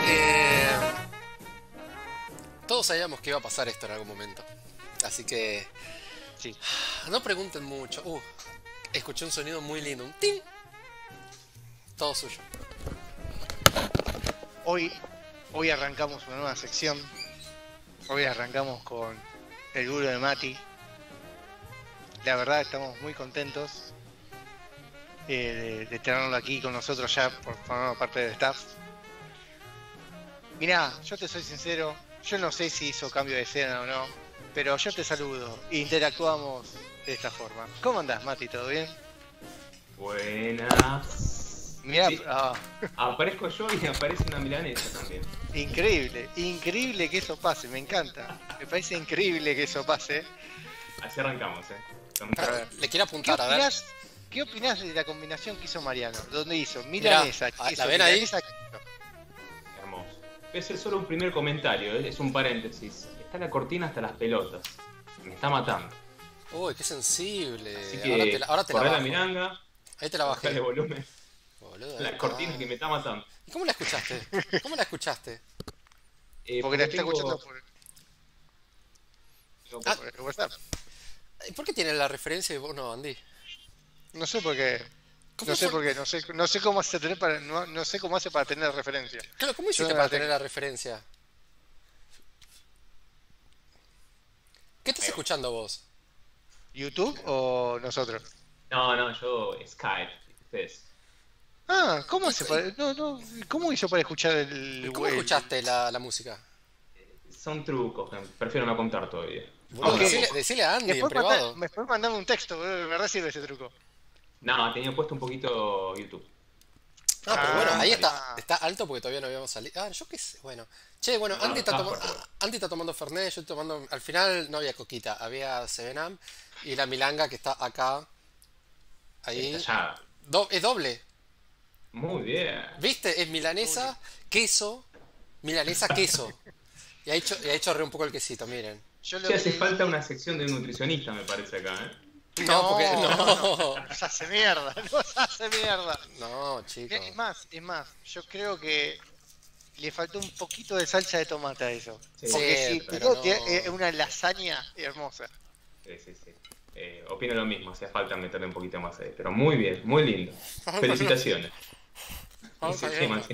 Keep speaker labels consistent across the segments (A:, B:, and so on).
A: Eh, Todos sabíamos que iba a pasar esto en algún momento. Así que
B: Sí.
A: no pregunten mucho. Escuché un sonido muy lindo. Un ting. Todo suyo.
B: Hoy, hoy arrancamos una nueva sección. Hoy arrancamos con el gurú de Mati. La verdad estamos muy contentos de tenerlo aquí con nosotros ya por formar parte del staff. Mirá, yo te soy sincero, yo no sé si hizo cambio de escena o no, pero yo te saludo e interactuamos de esta forma. ¿Cómo andás, Mati? ¿Todo bien?
C: Buenas.
B: Mirá,
C: Sí, aparezco yo y aparece una milanesa también.
B: increíble que eso pase, me encanta. Me parece increíble que eso pase.
C: Así arrancamos,
B: A ver.
A: Le quiero apuntar, a ver.
B: ¿Qué opinás de la combinación que hizo Mariano? Donde hizo
A: Mirá,
B: milanesa, queso,
A: ¿la ven ahí?
B: milanesa,
C: Hermoso. Ese es solo un primer comentario, es un paréntesis. Está la cortina hasta las pelotas. Me está matando.
A: Uy, qué sensible.
C: Así
A: Ahora
C: que
A: te la
C: corré la
A: bajo.
C: milanga,
A: Ahí te la bajé.
C: bajale volumen.
A: Boludo,
C: La cortina que me está matando.
A: ¿Y cómo la escuchaste? ¿Cómo la escuchaste?
B: porque la está
C: tengo-
B: escuchando
A: Ah.
B: por el WhatsApp.
A: ¿Y por qué tiene la referencia y vos no, Andy?
B: No sé por qué.
A: ¿Cómo
B: No sé
A: fue?
B: por qué, no sé cómo hace tener para, no sé cómo hace para tener referencia.
A: Claro, ¿cómo
B: Yo
A: hiciste
B: no
A: para
B: la
A: tener
B: tengo.
A: la referencia? ¿Qué estás
C: Ahí va.
A: escuchando vos?
B: ¿YouTube o nosotros?
C: No, yo Skype. Ustedes.
B: Ah, ¿cómo
A: ¿Y-
B: hace para, no, ¿cómo hizo para escuchar el
A: ¿Cómo escuchaste la música?
C: Son trucos, prefiero no contar todavía.
A: Boludo,
B: Ok.
A: decile a Andy en privado.
B: Después mandame un texto, boludo, me re sirve ese truco.
C: No, tenía puesto un poquito YouTube.
A: No, pero bueno, ahí
B: Ah.
A: está alto porque todavía no habíamos salido. Ah, yo qué sé, bueno. Che, bueno,
C: No,
A: Andy está,
C: está fuerte.
A: Andy está tomando Fernet, yo estoy tomando. Al final no había coquita, había 7 y la milanga que está acá. Ahí.
C: Está ya.
A: Es doble.
C: Muy bien.
A: ¿Viste? Es milanesa, queso, milanesa, queso. Y ahí chorreé un poco el quesito, miren.
B: Yo lo
C: Sí,
B: que
C: hace
B: le
C: falta
B: dije-
C: una sección de nutricionista, me parece acá,
A: No, porque. No.
B: Nos hace mierda, nos hace mierda.
A: No, chicos.
B: Es más, yo creo que le faltó un poquito de salsa de tomate a eso.
C: Sí.
B: Porque
A: Sí,
B: si
A: pero
B: no,
A: no.
B: es una lasaña hermosa.
C: Sí. Opino lo mismo, hacía falta meterle un poquito más ahí. Pero muy bien, muy lindo. Felicitaciones.
A: Vamos
C: Sí,
A: a
C: sí,
A: ver.
C: Maxi.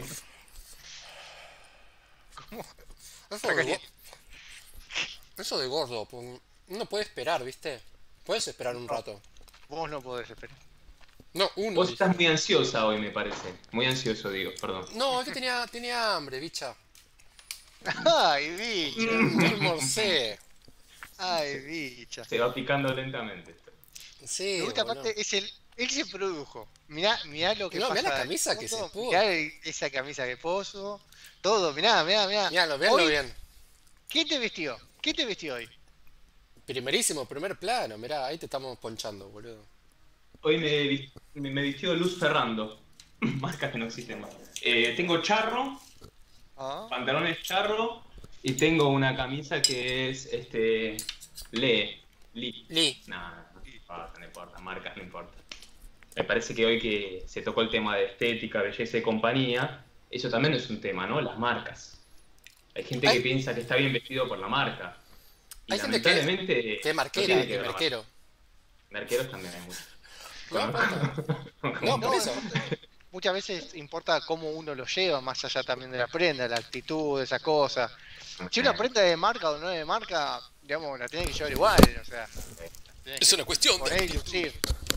A: Eso de gordo, pues, uno puede esperar, ¿viste? Puedes esperar un rato.
B: Vos no podés esperar.
A: No, uno.
C: Vos
A: Dice.
C: estás muy ansiosa hoy, me parece. Muy ansioso, digo, perdón.
A: No, es que tenía hambre, bicha.
B: Ay, bicha.
A: No almorcé.
B: Ay, bicha.
C: Se va picando lentamente esto.
A: Sí,
B: Me gusta
A: boludo.
B: aparte, él se produjo. Mirá lo que
A: No,
B: pasa.
A: mirá la
B: de
A: camisa que se
B: fondo,
A: puso.
B: mirá esa camisa que puso. Todo, mirá.
A: Miralo, véanlo
B: Hoy,
A: bien.
B: ¿Quién te vistió? ¿Qué te vistió hoy?
A: Primerísimo, primer plano, mirá, ahí te estamos ponchando, boludo.
C: Hoy me vistió Luz Ferrando. Marcas que no existen más. Tengo charro,
B: Ah,
C: pantalones charro y tengo una camisa que es Lee.
A: Lee.
C: No importa, marcas no importa. Me parece que hoy que se tocó el tema de estética, belleza y compañía, eso también es un tema, ¿no? Las marcas. Hay gente
A: Hay-
C: que piensa que está bien vestido por la marca. Y
A: Hay gente
C: lamentablemente
A: que es
C: no
A: marquera,
C: tiene
A: que
C: que
A: es
C: ver la
A: marquero.
C: marca. Merqueros también hay muchos.
A: No, no, por
B: no,
A: eso.
B: muchas veces importa cómo uno lo lleva, más allá también de la prenda, la actitud, esa cosa. Si una prenda es de marca o no es de marca, digamos, la tenés que llevar igual, o sea. tenés
A: Es
B: que
A: una cuestión
B: poner y
A: de.
B: lucir.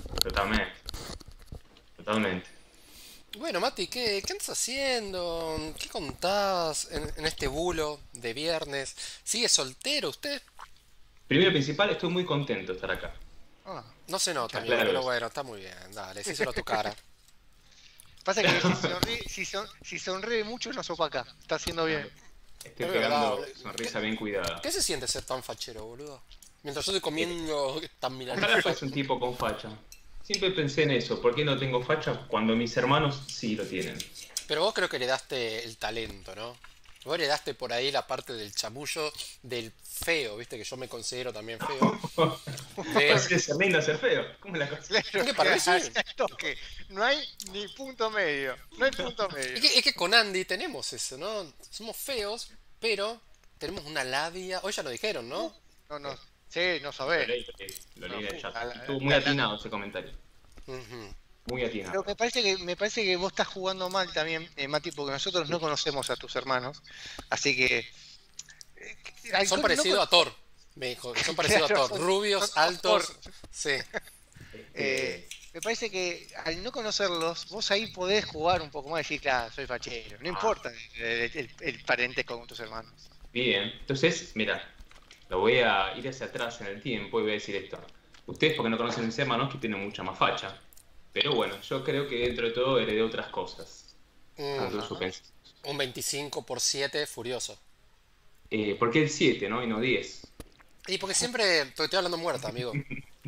C: Totalmente.
A: Bueno, Mati, ¿qué andas haciendo? ¿Qué contás en este bulo de viernes? ¿Sigue soltero usted?
C: Primero y principal, estoy muy contento de estar acá.
B: Ah,
A: No se nota, amigo,
C: Claro.
A: pero bueno, está muy bien. Dale, decíselo a tu cara.
B: pasa que si sonríe mucho nos opaca, está haciendo bien.
C: Estoy
A: Es
C: pegando
A: verdad.
C: sonrisa bien cuidada.
A: ¿Qué se siente ser tan fachero, boludo? Mientras yo estoy comiendo tan
C: Ojalá
A: milanesa.
C: fuese un tipo con facha. Siempre pensé en eso. ¿Por qué no tengo facha cuando mis hermanos sí lo tienen?
A: Pero vos creo que le daste el talento, ¿no? Vos heredaste por ahí la parte del chamullo del feo, viste que yo me considero también feo.
C: Pero
A: Pero,
C: si es ser lindo ser feo. ¿Cómo es la cosa?
B: Claro,
A: que para mí sí.
B: exacto, que no hay ni punto medio. No hay punto medio.
A: Es que con Andy tenemos eso, ¿no? Somos feos, pero tenemos una labia. Hoy ya lo dijeron, ¿no?
B: No, no. Sí, no sabés.
C: Lo
B: No,
C: leí en el chat.
B: a la-
C: Estuvo muy
B: la-
C: atinado ese comentario.
A: Ujú.
C: Muy
B: Pero
C: atinado.
B: me parece que vos estás jugando mal también, Mati, porque nosotros no conocemos a tus hermanos. Así que.
A: Son
B: no
A: parecidos a Thor. Me dijo que son parecidos a
B: claro,
A: Thor. Rubios,
B: son Thor.
A: altos. Sí.
B: Eh,
C: Este,
B: me parece que al no conocerlos, vos ahí podés jugar un poco más y decir, claro, soy fachero. No
C: ah,
B: importa el parentesco con tus hermanos.
C: bien. Entonces, mira, lo voy a ir hacia atrás en el tiempo y voy a decir esto. Ustedes, porque no conocen a mis hermanos, que tienen mucha más facha. Pero bueno, yo creo que dentro de todo heredé otras cosas. Tanto en
A: Mm,
C: su
B: Ajá.
A: un 25 por 7 furioso.
C: ¿Por qué el 7, no? Y no 10.
A: Y porque siempre estoy hablando muerta, amigo.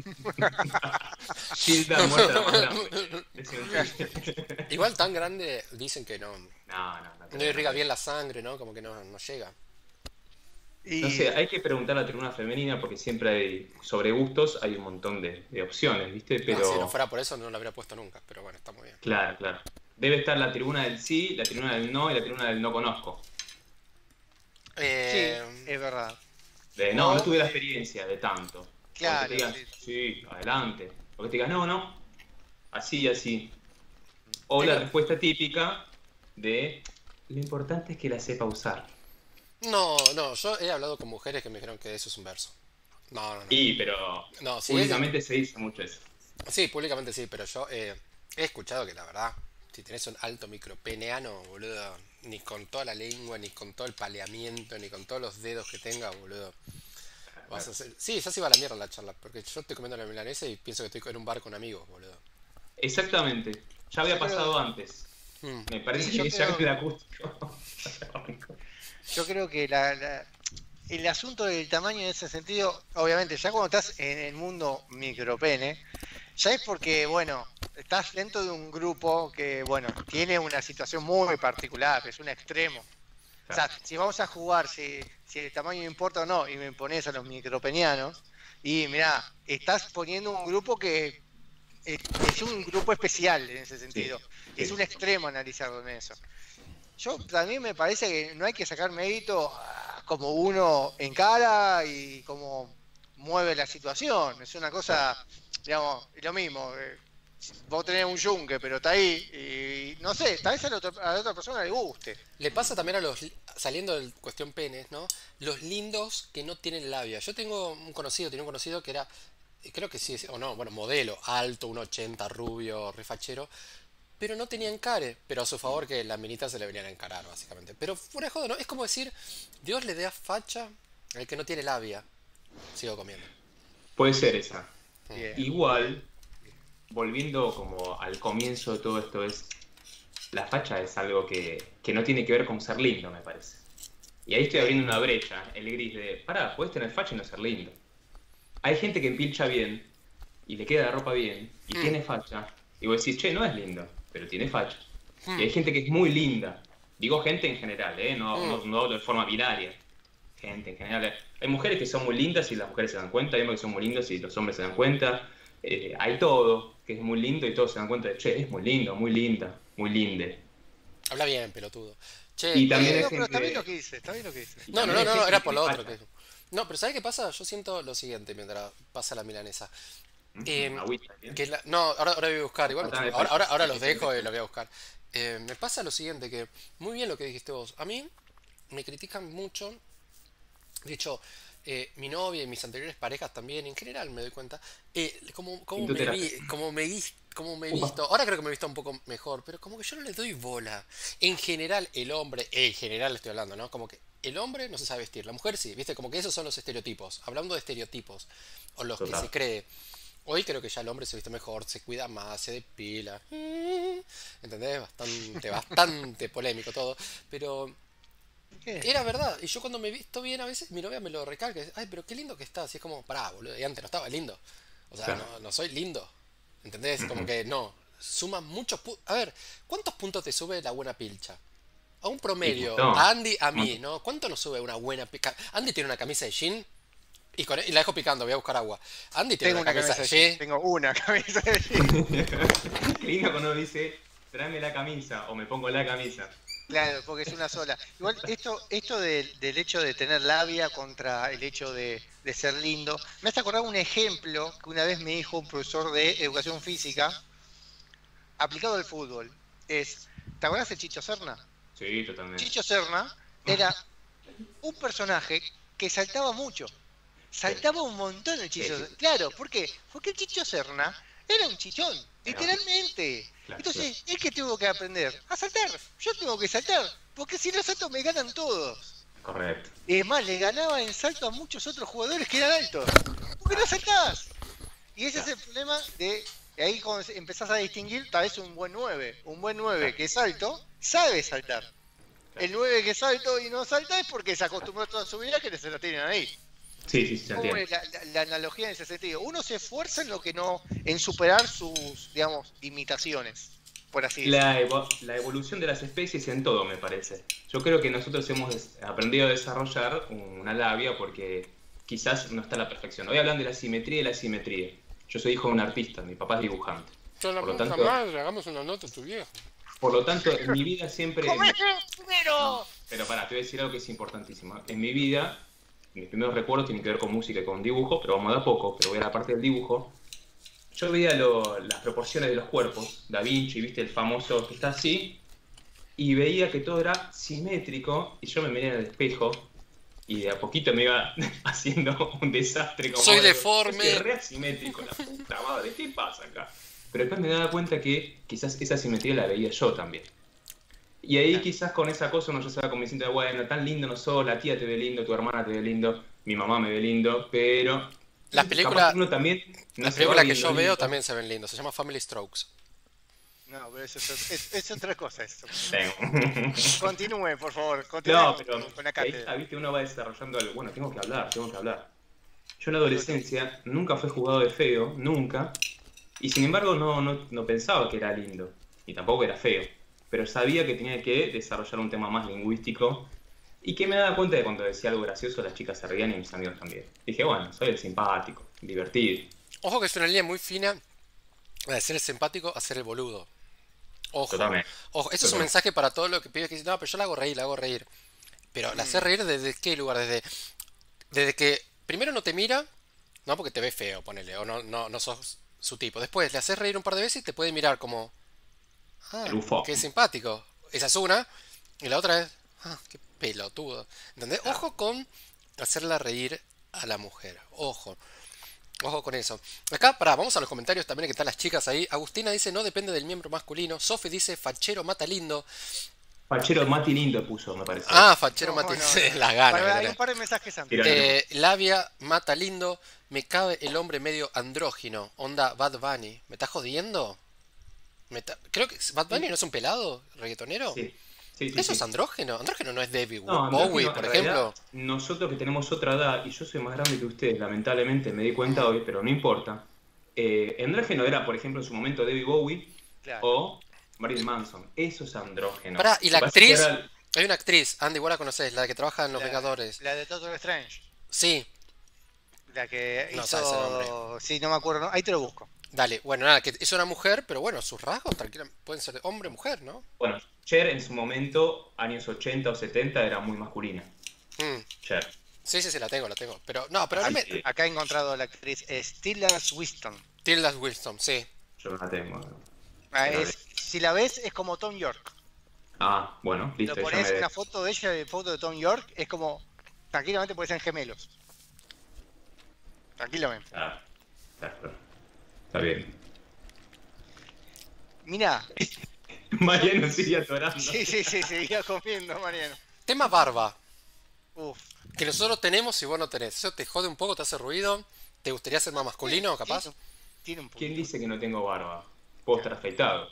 C: Tilda muerta la más grande. Decía un chiste.
A: Igual tan grande dicen que no.
C: No, no, no
A: No
C: creo, no
A: irriga
C: creo.
A: bien la sangre, ¿no? Como que no llega.
C: No sé,
B: Y
C: hay que preguntar a la tribuna femenina porque siempre hay, sobre gustos, hay un montón de opciones, ¿viste?
A: No, si no
C: Pero,
A: fuera por eso no lo habría puesto nunca. Pero bueno, está muy bien.
C: claro, claro. Debe estar la tribuna del sí, la tribuna del no y la tribuna del no conozco.
B: sí,
A: Eh,
B: es verdad.
C: De no, no
B: O,
C: tuve la experiencia de tanto. O que te
B: claro,
C: digan,
B: sí.
C: sí, adelante. O que te digas, no, no, así y así. O
A: es
C: la
A: que
C: respuesta típica de, lo importante es que la sepa usar.
A: no, yo he hablado con mujeres que me dijeron que eso es un verso. No, no, no.
C: Y, pero
A: No, sí,
C: públicamente se dice mucho eso.
A: sí, públicamente sí, pero yo he escuchado que la verdad, si tenés un alto micropeneano, boludo, ni con toda la lengua, ni con todo el paleamiento, ni con todos los dedos que tenga, boludo, vas a hacer. Sí, ya se va a la mierda la charla, porque yo estoy comiendo la milanesa y pienso que estoy en un bar con amigos, boludo.
C: Exactamente. Ya había
B: Yo creo,
C: pasado antes.
A: Mm.
C: Me
B: sí,
C: parece
B: yo
C: que ya con
B: creo,
C: el acústico.
B: yo creo que el asunto del tamaño en ese sentido, obviamente, ya cuando estás en el mundo micropene, ya es porque, bueno, estás dentro de un grupo que, bueno, tiene una situación muy particular, es un extremo. O
C: Claro.
B: sea, si vamos a jugar, si el tamaño importa o no, y me pones a los micropenianos, y mirá, estás poniendo un grupo que es un grupo especial en ese
C: Sí,
B: sentido. Es
C: sí.
B: un extremo analizarlo en eso. Yo también me parece que no hay que sacar mérito como uno encara y cómo mueve la situación. Es una
C: Claro.
B: cosa, digamos, lo mismo. Vos tenés un yunque, pero está ahí y no sé, tal vez a la otra persona le guste.
A: Le pasa también a saliendo de cuestión penes, ¿no? Los lindos que no tienen labia. Yo tenía un conocido que era, creo que sí, o no, bueno, modelo, alto, 1,80, rubio, refachero, pero no tenía encare, pero a su favor que las minitas se le venían a encarar, básicamente. Pero fuera de joda, ¿no? Es como decir, Dios le da facha al que no tiene labia. Sigo comiendo.
C: Puede ser esa.
B: Bien,
C: Igual, volviendo como al comienzo de todo esto, es la facha es algo que no tiene que ver con ser lindo, me parece. Y ahí estoy
B: bien.
C: abriendo una brecha, el gris de, pará, puedes tener facha y no ser lindo. Hay gente que empilcha bien y le queda la ropa bien y
A: Mm,
C: tiene facha. Y vos decís, che, no es lindo, pero tiene facha. Y
A: mm,
C: hay gente que es muy linda. Digo gente en general, ¿eh? No,
A: mm.
C: no, no hablo de forma binaria. Gente en general. Hay mujeres que son muy lindas y las mujeres se dan cuenta, hay hombres que son muy lindos y los hombres se dan cuenta. Hay todo que es muy lindo y todos se dan cuenta de, che, es muy lindo, muy linda, muy linde.
A: Habla bien, pelotudo. Che,
C: Y también hay
B: No, pero está bien lo
C: gente,
B: que dice, está bien lo que dice.
C: y
A: no, no,
C: también
A: no,
C: hay
A: no, no,
C: gente que
A: era por
C: tiene
A: lo otro que.
C: facha.
A: No, pero ¿sabes qué pasa? Yo siento lo siguiente mientras pasa la milanesa. Eh,
C: Agüita, ¿bien?
A: no, ahora voy a buscar, igual me
C: Faltame
A: chupa.
C: de
A: Ahora
C: facha.
A: los dejo y los voy a buscar. Me pasa lo siguiente, que muy bien lo que dijiste vos. A mí me critican mucho. De hecho, mi novia y mis anteriores parejas también, en general me doy cuenta, cómo me
C: Pintoterapia.
A: vi, cómo me he
C: Upa.
A: visto. Ahora creo que me he visto un poco mejor, pero como que yo no le doy bola. En general, el hombre, en general estoy hablando, ¿no? Como que el hombre no se sabe vestir, la mujer sí, ¿viste? Como que esos son los estereotipos. Hablando de estereotipos, o los que se
C: Total.
A: cree. Hoy creo que ya el hombre se viste mejor, se cuida más, se depila. ¿Entendés? Bastante polémico todo. Pero
B: ¿Qué?
A: era verdad. Y yo cuando me he visto bien a veces, mi novia me lo recalca. Y dice, ay, pero qué lindo que estás. Y es como, pará, boludo. Y antes no estaba lindo. O sea,
C: Claro.
A: no soy lindo. ¿Entendés? Como
C: Ujú.
A: que no. Suma muchos puntos. A ver, ¿cuántos puntos te sube la buena pilcha? A un promedio,
C: No.
A: a Andy, a mí, ¿no? ¿Cuánto nos sube una buena Andy tiene una camisa de jean y la dejo picando, voy a buscar agua. Andy tiene
B: Tengo
A: una
B: una
A: camisa
B: camisa
A: de
B: de jean.
A: jean.
B: Tengo una camisa de jean.
C: Qué lindo cuando dice, tráeme la camisa o me pongo la camisa.
B: Claro, porque es una sola. Igual esto del hecho de tener labia contra el hecho de ser lindo, me hace acordar un ejemplo que una vez me dijo un profesor de educación física aplicado al fútbol. ¿Te acordás de Chicho Serna?
C: Sí, totalmente.
B: Chicho Serna era un personaje que saltaba mucho. Saltaba un montón el Chicho Serna. Claro, ¿por qué? Porque el Chicho Serna era un chichón, literalmente.
C: Claro,
B: Entonces, ¿es que tengo que aprender? A saltar. Yo tengo que saltar, porque si no salto me ganan todos.
C: Correcto.
B: Y es más, le ganaba en salto a muchos otros jugadores que eran altos. Porque no saltás. Y ese es el problema de ahí cuando empezás a distinguir, tal vez un buen 9. Un buen 9 que es alto, sabe saltar. El 9 que es alto y no salta es porque se acostumbró toda su vida que se lo tienen ahí.
C: Sí, se
B: ¿Cómo
C: entiende.
B: es la analogía en ese sentido? Uno se esfuerza en lo que no, en superar sus, digamos, limitaciones, por así decirlo.
C: La evolución de las especies en todo, me parece. Yo creo que nosotros hemos aprendido a desarrollar una labia porque quizás no está a la perfección. Hoy hablan de la simetría y la asimetría. Yo soy hijo de un artista, mi papá es dibujante.
A: Yo la
C: Por lo
A: puta
C: tanto-
A: madre, hagamos una nota a tu viejo.
C: Por lo tanto, en mi vida siempre...
B: ¡Comé primero!
C: Pero pará, te voy a decir algo que es importantísimo. En mi vida, mis primeros recuerdos tienen que ver con música y con dibujo, pero vamos a dar poco, pero voy a la parte del dibujo. Yo veía las proporciones de los cuerpos, Da Vinci, viste el famoso que está así, y veía que todo era simétrico, y yo me miré en el espejo, y de a poquito me iba haciendo un desastre. Como
A: Soy
C: ahora.
A: deforme.
C: Es re asimétrico, la puta madre, ¿qué pasa acá? Pero después me daba cuenta que quizás esa simetría la veía yo también. Y ahí quizás con esa cosa uno ya se va convenciendo de, bueno, tan lindo no sos, la tía te ve lindo, tu hermana te ve lindo, mi mamá me ve lindo, pero...
A: Las
C: capaz
A: películas,
C: que uno también no
A: las
C: se va
A: películas que
C: viendo
A: yo veo
C: lindo.
A: también se ven lindos. Se llama Family Strokes.
B: No, pero eso es otra cosa. Eso.
C: Tengo.
B: Continúe, por favor. Continúe
C: No, pero
B: con la
C: ahí,
B: cátedra.
C: viste, uno va desarrollando algo. Bueno, tengo que hablar. Yo en la adolescencia nunca fui jugador de feo, nunca. Y sin embargo no pensaba que era lindo. Y tampoco era feo. Pero sabía que tenía que desarrollar un tema más lingüístico. Y que me daba cuenta de cuando decía algo gracioso, las chicas se reían y mis amigos también. Dije, bueno, soy el simpático, divertido.
A: Ojo que es una línea muy fina de ser el simpático a ser el boludo. Ojo.
C: Totalmente.
A: Ojo, eso es un mensaje para todos los que pibes que dicen, no, pero yo la hago reír, la hago reír. Pero la hacer reír desde qué lugar, desde que primero no te mira, no porque te ve feo, ponele, o no sos su tipo. Después le haces reír un par de veces y te puede mirar como, ah,
C: El UFO.
A: qué simpático. Esa es una. Y la otra es, ah, qué pelotudo. ¿Entendés? Ojo con hacerla reír a la mujer. Ojo. Ojo con eso. Acá, pará, vamos a los comentarios también que están las chicas ahí. Agustina dice, no depende del miembro masculino. Sofi dice, fachero mata lindo.
C: Fachero Mati lindo puso, me parece.
A: Ah, fachero
B: No,
A: mata
B: no,
A: lindo.
B: no.
A: La gana.
B: Pará,
A: que
B: hay
A: tenés.
B: un par de mensajes antes.
C: Tira.
A: Labia mata lindo. Me cabe el hombre medio andrógino. Onda Bad Bunny. ¿Me estás jodiendo? Creo que Bad Bunny no es un pelado reggaetonero.
C: Sí,
A: Eso
C: sí.
A: es andrógeno. Andrógeno no es David
C: No,
A: Bowie,
C: andrógeno,
A: por
C: en
A: ejemplo.
C: realidad, nosotros que tenemos otra edad, y yo soy más grande que ustedes, lamentablemente me di cuenta hoy, pero no importa. Andrógeno era, por ejemplo, en su momento David Bowie
B: Claro.
C: o Marilyn Manson. Eso es andrógeno.
A: Pará, y la
C: Lo que pasa es que
A: actriz.
C: ahora-
A: Hay una actriz, Andy, igual la conocés, la que trabaja en Los
B: La-
A: Vengadores.
B: La de Doctor Strange.
A: Sí,
B: La que
A: No sabes el
B: hizo. Sí, no me acuerdo. ¿No? Ahí te lo busco.
A: dale. Bueno, nada, que es una mujer, pero bueno, sus rasgos tranquilamente pueden ser hombre o mujer, ¿no?
C: Bueno, Cher en su momento, años 80 o 70, era muy masculina.
A: Mm.
C: Cher.
A: Sí, la tengo. Pero no, pero no
C: Ay,
A: me...
C: sí,
B: Acá he encontrado a la actriz Stella Swiston.
A: Tilda Wilson, sí.
C: yo no la tengo.
B: Si la ves, es como Tom York.
C: Ah, bueno, listo.
B: Lo
C: ya
B: pones
C: me-
B: una foto de ella, de foto de Tom York, es como. Tranquilamente pueden ser gemelos. Tranquilamente.
C: Ah, está bien.
B: Mirá.
C: Mariano sigue atorando.
B: Sí, seguía comiendo, Mariano.
A: Tema barba,
B: Uf.
A: que nosotros tenemos y vos no tenés. ¿Eso te jode un poco, te hace ruido? ¿Te gustaría ser más masculino, capaz?
B: Tiene un poco.
C: ¿Quién dice que no tengo barba? Puedo estar afeitado.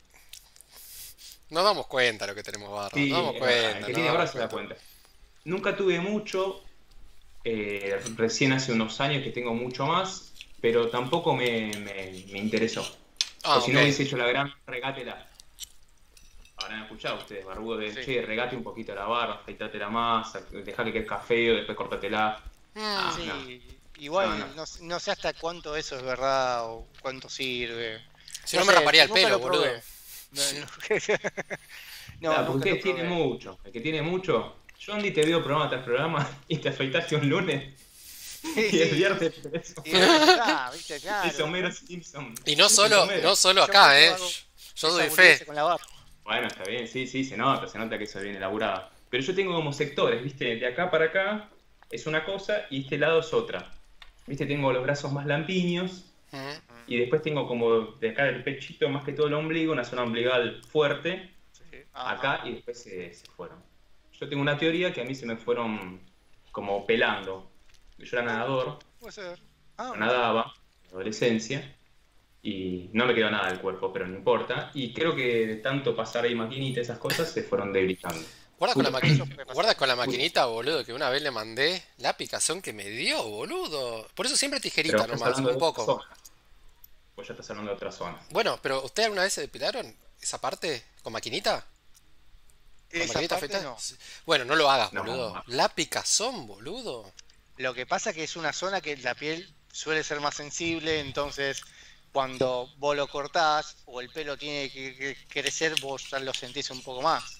A: Nos damos cuenta lo que tenemos barba.
C: Sí,
A: Nos damos
C: es verdad,
A: cuenta.
C: el que
A: nos
C: tiene
A: damos
C: barba se da cuenta. Nunca tuve mucho, recién hace unos años que tengo mucho más, pero tampoco me interesó.
A: Ah,
C: O si no
A: ok.
C: hubiese hecho la gran regátela. Ahora habrán escuchado ustedes, barbudo, de
B: Sí.
C: che, regate un poquito la barba, afeitate la masa, dejá que quede feo, después cortatela. Ah,
B: Sí,
C: no.
B: igual
C: No, no.
B: no sé hasta cuánto eso es verdad o cuánto sirve.
A: Si
B: No
A: no me
B: sé,
A: raparía el
B: nunca
A: pelo,
B: lo
A: boludo.
B: probé. No, no,
C: Porque
B: nunca lo
C: ustedes tienen
B: probé.
C: mucho. El que tiene mucho. Yo, Andy, te veo programa tras programa y te afeitaste un lunes
B: Sí,
C: y el
B: sí.
C: viernes eso.
B: Y después está, viste,
C: Es
B: claro.
C: Homero Simpson.
A: Y no
C: Es
A: solo,
C: Homero.
A: no solo
B: Yo
A: acá,
B: cuando hago
A: Yo
B: esa
A: doy
B: boludez
A: fe.
B: con la barba.
C: Bueno, está bien, sí, se nota que eso viene elaborado. Pero yo tengo como sectores, ¿viste? De acá para acá es una cosa y este lado es otra. ¿Viste? Tengo los brazos más lampiños
A: Mm.
C: y después tengo como de acá del pechito más que todo el ombligo, una zona umbiligal fuerte,
B: Sí. Ajá.
C: acá y después se fueron. Yo tengo una teoría que a mí se me fueron como pelando. Yo era nadador,
B: Puede ser. Ah,
C: nadaba en la adolescencia y no me quedó nada del cuerpo, pero no importa. Y creo que de tanto pasar ahí maquinita esas cosas se fueron debilitando.
A: Guarda con la
B: eso puede pasar.
A: guarda con la maquinita, boludo, que una vez le mandé la picazón que me dio, boludo. Por eso siempre
C: Pero
A: tijerita
C: estás
A: nomás,
C: hablando
A: un
C: de otra
A: poco.
C: zona. Pues ya estás hablando de otra zona.
A: Bueno, pero ¿usted alguna vez se depilaron esa parte con maquinita? ¿Con
B: Esa
A: maquinita
B: parte
A: afeitada?
B: no.
A: Sí. Bueno, no lo hagas,
C: No,
A: boludo.
C: no.
A: La picazón, boludo.
B: Lo que pasa que es una zona que la piel suele ser más sensible, entonces cuando vos lo cortás o el pelo tiene que crecer, vos ya lo sentís un poco más.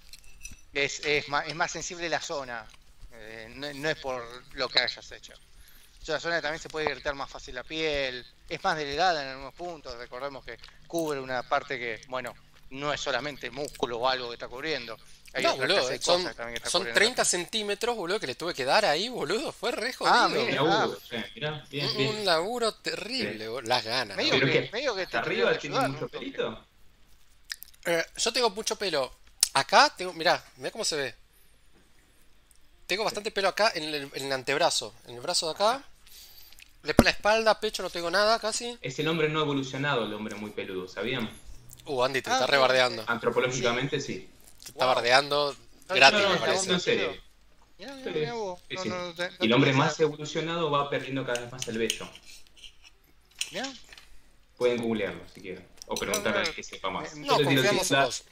B: Es más sensible la zona, no es por lo que hayas hecho. Es una zona que también se puede irritar más fácil la piel, es más delgada en algunos puntos, recordemos que cubre una parte que, bueno, no es solamente músculo o algo que está cubriendo. Hay
A: No,
B: otra
A: boludo,
B: clase de
A: son,
B: cosas también que está
A: son
B: cubriendo.
A: 30 centímetros, boludo, que le tuve que dar ahí, boludo. Fue re
B: Ah,
A: jodido.
B: mira.
C: Mirá, mirá, bien,
A: Un
C: bien.
A: laburo terrible, boludo. Las ganas, ¿no?
B: Medio
C: ¿Pero
B: que,
C: qué?
B: medio que
C: ¿Hasta
B: te
C: arriba
B: tendría que
C: tiene
B: ayudar,
C: mucho
B: ¿no?
C: pelito?
A: Yo tengo mucho pelo. Acá tengo, mirá cómo se ve. Tengo bastante pelo acá en el antebrazo. En el brazo de acá. Después la espalda, pecho, no tengo nada casi.
C: Es el hombre no evolucionado, el hombre muy peludo, ¿sabían?
A: Andy, te
B: Ah,
A: está
B: bien.
A: rebardeando.
C: Antropológicamente sí.
A: Te está bardeando
B: No,
A: gratis,
C: no,
A: me
C: no,
A: parece.
C: hablando en serio.
B: Mirá,
C: Sí,
B: mirá vos.
C: sí,
B: No,
C: sí.
B: no, no
C: Y el hombre
B: tenía
C: más
B: esa-
C: evolucionado va perdiendo cada vez más el vello.
B: mirá.
C: Pueden googlearlo si quieren. O preguntarle al que sepa más.
B: No,
C: Yo
A: No,
C: te tiro
A: confiamos en
C: cifras,
A: vos.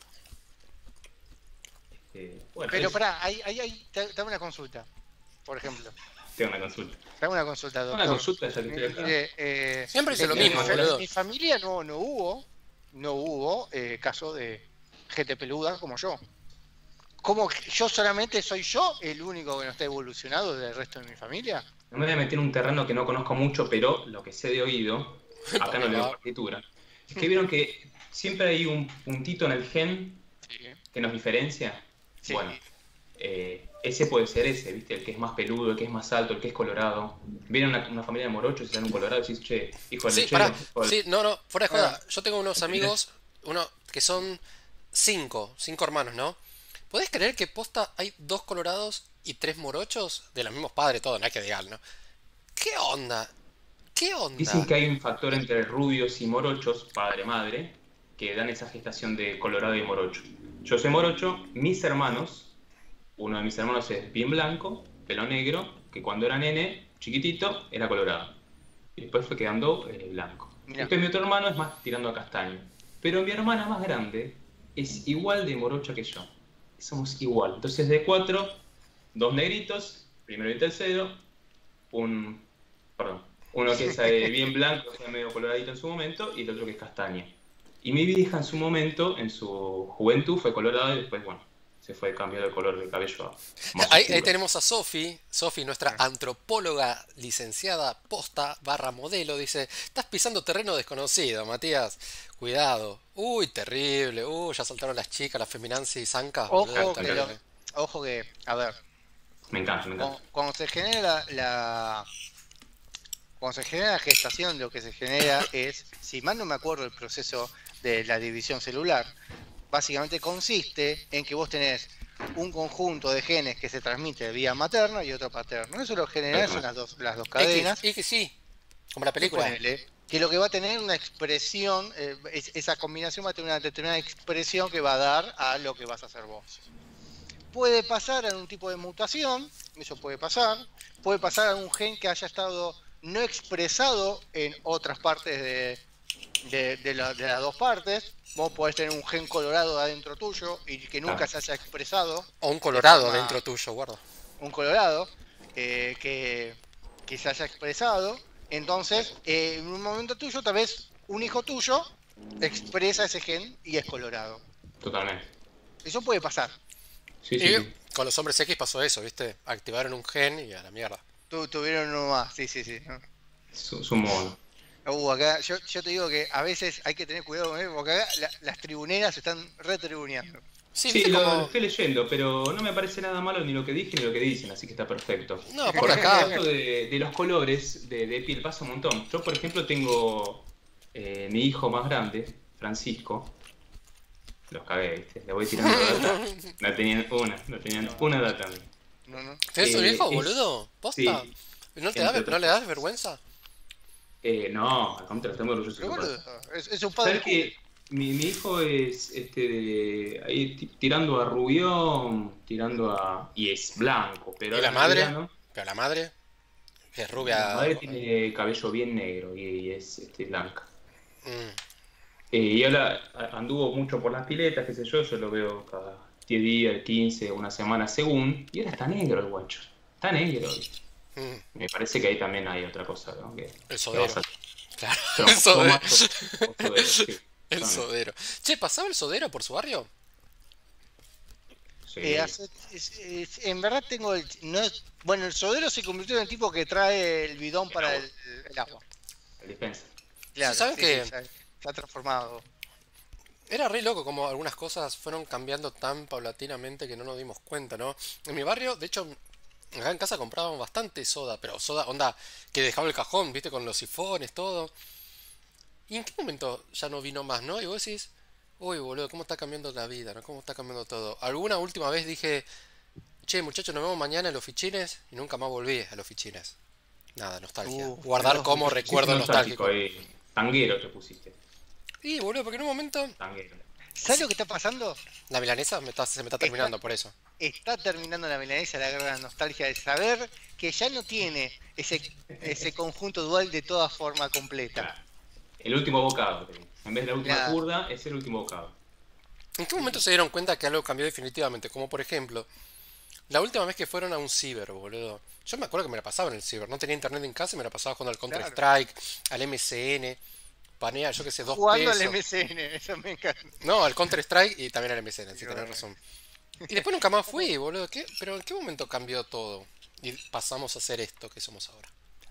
C: bueno,
B: Pero
C: es-
B: pará, te hago una consulta, por ejemplo.
C: tengo una consulta.
B: Te hago una consulta,
C: Una
B: doctor.
C: consulta ya que estoy acá.
B: Mire,
A: Siempre dice lo
B: en
A: mismo,
B: mi-
A: boludo.
B: En mi familia no hubo caso de gente peluda como yo. ¿Cómo que yo solamente soy yo el único que no está evolucionado del resto de mi familia?
C: No me voy a meter en un terreno que no conozco mucho, pero lo que sé de oído, acá no leo partitura, es que vieron que siempre hay un puntito en el gen
B: Sí.
C: que nos diferencia.
B: Sí.
C: Bueno, ese puede ser ese, ¿viste? El que es más peludo, el que es más alto, el que es colorado. Viene una familia de morochos y salen un colorado y decís, che, hijo del
A: Sí,
C: lechero.
A: pará.
C: hijo del-".
A: Sí, no, fuera de joda.
B: Ah.
A: Yo tengo unos amigos, que son cinco hermanos, ¿no? ¿Podés creer que posta hay 2 colorados y 3 morochos? De los mismos padres, todo, no hay que digar, ¿no? ¿Qué onda? ¿Qué
C: Dicen
A: onda?
C: que hay un factor entre rubios y morochos, padre-madre, que dan esa gestación de colorado y morocho. Yo soy morocho, mis hermanos, uno de mis hermanos es bien blanco, pelo negro, que cuando era nene, chiquitito, era colorado. Y después fue quedando blanco.
B: Mirá.
C: Después mi otro hermano es más tirando a castaño. Pero mi hermana más grande es igual de morocha que yo. Somos igual. Entonces de 4, 2 negritos, primero y tercero, uno que es bien blanco, o sea, medio coloradito en su momento, y el otro que es castaño. Y mi vieja en su momento, en su juventud, fue colorada y después, bueno, se fue cambiando de color de cabello a más
A: Ahí
C: oscuro.
A: tenemos a Sofi, nuestra antropóloga licenciada posta barra modelo, dice, estás pisando terreno desconocido, Matías, cuidado. Uy, terrible, ya saltaron las chicas, las feminancias y zancas, boludo,
B: Ojo que,
A: terrible.
B: a ver,
C: Me encanta, me encanta.
B: cuando se genera cuando se genera la gestación, lo que se genera es, si mal no me acuerdo el proceso de la división celular, básicamente consiste en que vos tenés un conjunto de genes que se transmite vía materna y otro paterno. Eso lo general son las dos cadenas.
A: Y que sí, como la película.
B: Ponele, que lo que va a tener una expresión, esa combinación va a tener una determinada expresión que va a dar a lo que vas a hacer vos. Puede pasar en un tipo de mutación, eso puede pasar a un gen que haya estado no expresado en otras partes de las dos partes. Vos podés tener un gen colorado adentro tuyo y que nunca
C: Claro.
B: se haya expresado
A: O un
B: de
A: colorado
B: forma,
A: dentro tuyo, guarda.
B: un colorado que se haya expresado. Entonces, en un momento tuyo, tal vez un hijo tuyo expresa ese gen y es colorado.
C: Totalmente.
B: Eso puede pasar.
C: Sí, sí,
A: Y
C: sí.
A: con los hombres X pasó eso, ¿viste? Activaron un gen y a la mierda.
B: Tuvieron uno más, sí, sí, sí.
C: Es un mono.
B: Acá, yo te digo que a veces hay que tener cuidado, porque acá las tribuneras están retribuneando.
A: Sí,
C: Sí,
A: ¿viste
C: lo
A: como...
C: estoy leyendo, pero no me parece nada malo ni lo que dije ni lo que dicen, así que está perfecto.
A: No, aparte
C: Por ejemplo,
A: acá...
C: esto de los colores de piel pasa un montón. Yo, por ejemplo, tengo mi hijo más grande, Francisco. Los cagué, ¿viste? Le voy tirando data. No tenían una data.
B: No, no.
A: ¿Tenés un hijo,
C: Es,
A: boludo? ¿Posta?
C: sí,
A: ¿No te da,
C: entre
A: no
C: otras
A: le das
C: cosas.
A: vergüenza?
C: No, al contrario, estoy muy orgulloso de
B: Pero
C: su padre.
B: boludo, es un padre
C: ¿Sabes
B: cool.
C: que mi hijo es ahí tirando a rubión, tirando a... y es blanco, pero
A: ¿Y la
C: ahora en
A: madre?
C: verano
A: Pero la madre, que es
C: la
A: rubia...
C: madre tiene cabello bien negro y es blanca.
A: Mm.
C: Y ahora anduvo mucho por las piletas, qué sé yo lo veo cada 10 días, 15, una semana según, y ahora está negro el guacho, está negro.
A: Mm.
C: Me parece que ahí también hay otra cosa, ¿no?
A: El
C: Que va a
A: sodero.
C: ser
A: Claro, el sodero.
C: cromosomas o sodero, sí,
A: El
C: totalmente.
A: sodero. Che, ¿pasaba el sodero por su barrio?
C: Sí.
B: En verdad tengo no bueno, el sodero se convirtió en el tipo que trae el bidón
C: El
B: para
C: agua,
B: el agua.
C: el dispensa.
A: Sí,
B: Claro,
A: ¿saben
B: sí, sí,
A: que
B: se ha transformado.
A: era re loco como algunas cosas fueron cambiando tan paulatinamente que no nos dimos cuenta, ¿no? En mi barrio, de hecho, acá en casa comprábamos bastante soda, pero soda, onda, que dejaba el cajón, ¿viste? Con los sifones, todo. ¿Y en qué momento ya no vino más, no? Y vos decís, uy, boludo, ¿cómo está cambiando la vida, no? ¿Cómo está cambiando todo? Alguna última vez dije, che, muchachos, nos vemos mañana en los fichines y nunca más volví a los fichines. Nada, nostalgia. Guardar
B: Mirá,
A: como
C: Te pusiste
A: recuerdo
C: nostálgico
A: nostálgico.
C: ahí, tanguero te pusiste,
A: Y, boludo, porque en un momento
C: tanguero.
B: ¿sabes lo que está pasando?
A: la milanesa se me está
B: Está,
A: terminando por eso.
B: está terminando la milanesa, la gran nostalgia de saber que ya no tiene ese conjunto dual de toda forma completa.
C: Claro. El último bocado, te digo. En vez de la última
B: Claro.
C: curda, es el último bocado.
A: ¿En qué momento se dieron cuenta que algo cambió definitivamente? Como por ejemplo, la última vez que fueron a un ciber, boludo. Yo me acuerdo que me la pasaba en el ciber. No tenía internet en casa y me la pasaba jugando al Counter
B: Claro.
A: Strike, al MSN, panea, yo qué sé, dos
B: Jugando al
A: pesos.
B: MSN, eso me encanta.
A: No, al Counter Strike y también al MSN, si
B: Digo,
A: tenés razón. Y después nunca más fui, boludo. ¿Pero en qué momento cambió todo? Y pasamos a hacer esto que somos ahora.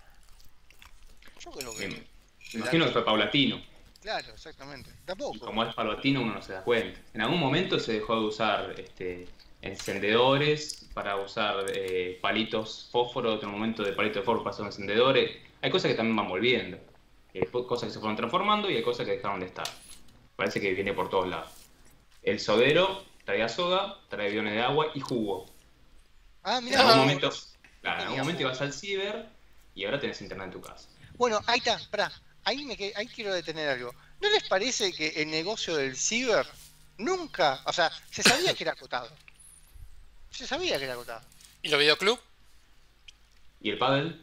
B: yo creo
C: Me,
B: que.
C: me imagino que fue paulatino.
B: Claro, exactamente.
C: Y
B: Tampoco.
C: como es paulatino, uno no se da cuenta. En algún momento se dejó de usar encendedores para usar palitos fósforo. Otro momento de palitos de fósforo pasó a encendedores. Hay cosas que también van volviendo. Cosas que se fueron transformando y hay cosas que dejaron de estar. Parece que viene por todos lados. El sodero traía soda, traía bidones de agua y jugo.
B: Ah,
C: En
B: mirá,
C: algún
A: Ah,
C: momento,
B: no
C: claro, en algún
B: tenía
C: momento
B: jugo.
C: ibas al ciber y ahora tenés internet en tu casa.
B: Bueno, ahí está, pará. Ahí quiero detener algo. ¿No les parece que el negocio del ciber nunca, o sea, se sabía que era acotado? Se sabía que era acotado.
A: ¿y los videoclub?
C: Y el pádel,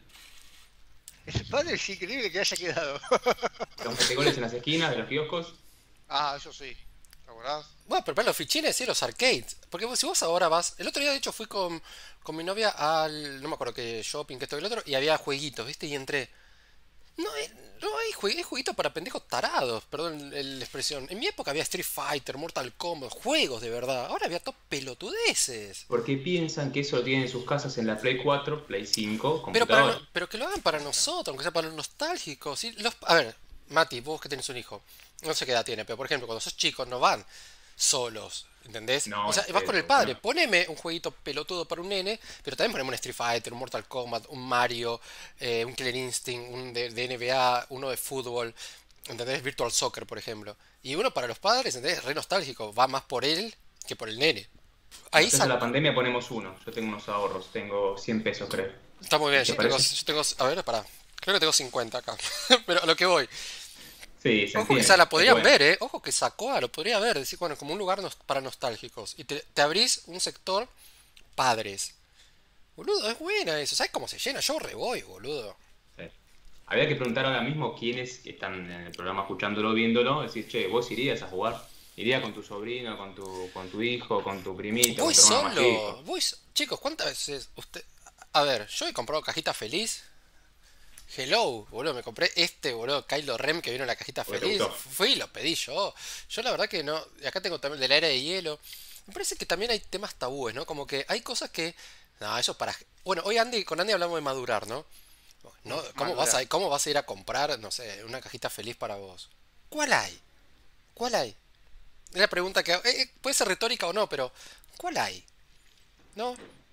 B: El padre es increíble que haya quedado.
C: los metegoles en las esquinas de los kioscos.
B: Ah, eso sí. ¿Te acordás?
A: Bueno, pero para los fichines y los arcades. Porque si vos ahora vas. El otro día, de hecho, fui con mi novia al. No me acuerdo qué shopping, que esto y el otro. Y había jueguitos, ¿viste? Y entré. No, no hay, hay jueguitos para pendejos tarados, perdón la expresión. En mi época había Street Fighter, Mortal Kombat, juegos de verdad. Ahora había top pelotudeces.
C: Porque piensan que eso lo tienen en sus casas en la Play 4, Play 5,
A: Pero
C: computadora.
A: pero que lo hagan para nosotros, aunque sea para los nostálgicos. ¿Sí? A ver, Mati, vos que tenés un hijo, no sé qué edad tiene, pero por ejemplo, cuando sos chicos no van solos, ¿entendés? O
C: No,
A: sea, vas con el
C: eso,
A: padre,
C: no.
A: poneme un jueguito pelotudo para un nene, pero también poneme un Street Fighter, un Mortal Kombat, un Mario, un Killer Instinct, un de NBA, uno de fútbol, ¿entendés? Virtual Soccer, por ejemplo. Y uno para los padres, ¿entendés? Re nostálgico, va más por él que por el nene. Ahí
C: Después de la
A: saco.
C: pandemia ponemos uno. Yo tengo unos ahorros, tengo 100 pesos, creo.
A: Está muy bien,
C: ¿Te parece?
A: yo tengo, a ver, pará. Creo que tengo 50 acá. Pero a lo que voy.
C: Sí, se
A: Ojo que esa
C: entiende.
A: la
C: Es
A: podrían
C: bueno.
A: ver, ¿eh? Ojo que Sacoa lo podría ver. Decir, bueno, como un lugar para nostálgicos. Y te abrís un sector padres. Boludo, es buena eso. ¿Sabes cómo se llena? Yo re voy, boludo.
C: Sí. habría que preguntar ahora mismo quiénes que están en el programa escuchándolo, viéndolo, decir, che, ¿vos irías a jugar? ¿Irías con tu sobrino, con tu hijo, con tu primito,
A: Voy
C: con tu hermano más
A: solo.
C: chico?
A: Chicos, ¿cuántas veces usted... A ver, yo he comprado cajita feliz. Hello, boludo, me compré boludo, Kylo Ren que vino en la cajita
C: Porque te
A: feliz.
C: gustó.
A: Fui y lo pedí yo. Yo la verdad que no. Y acá tengo también de la era de hielo. Me parece que también hay temas tabúes, ¿no? Como que hay cosas que. No, eso es para. Bueno, hoy con Andy hablamos de madurar, ¿no? No,
B: Madurar.
A: cómo vas a ir a comprar, no sé, una cajita feliz para vos? ¿Cuál hay? ¿Cuál hay? Es la pregunta que. Puede ser retórica o no, pero. ¿Cuál hay? ¿No?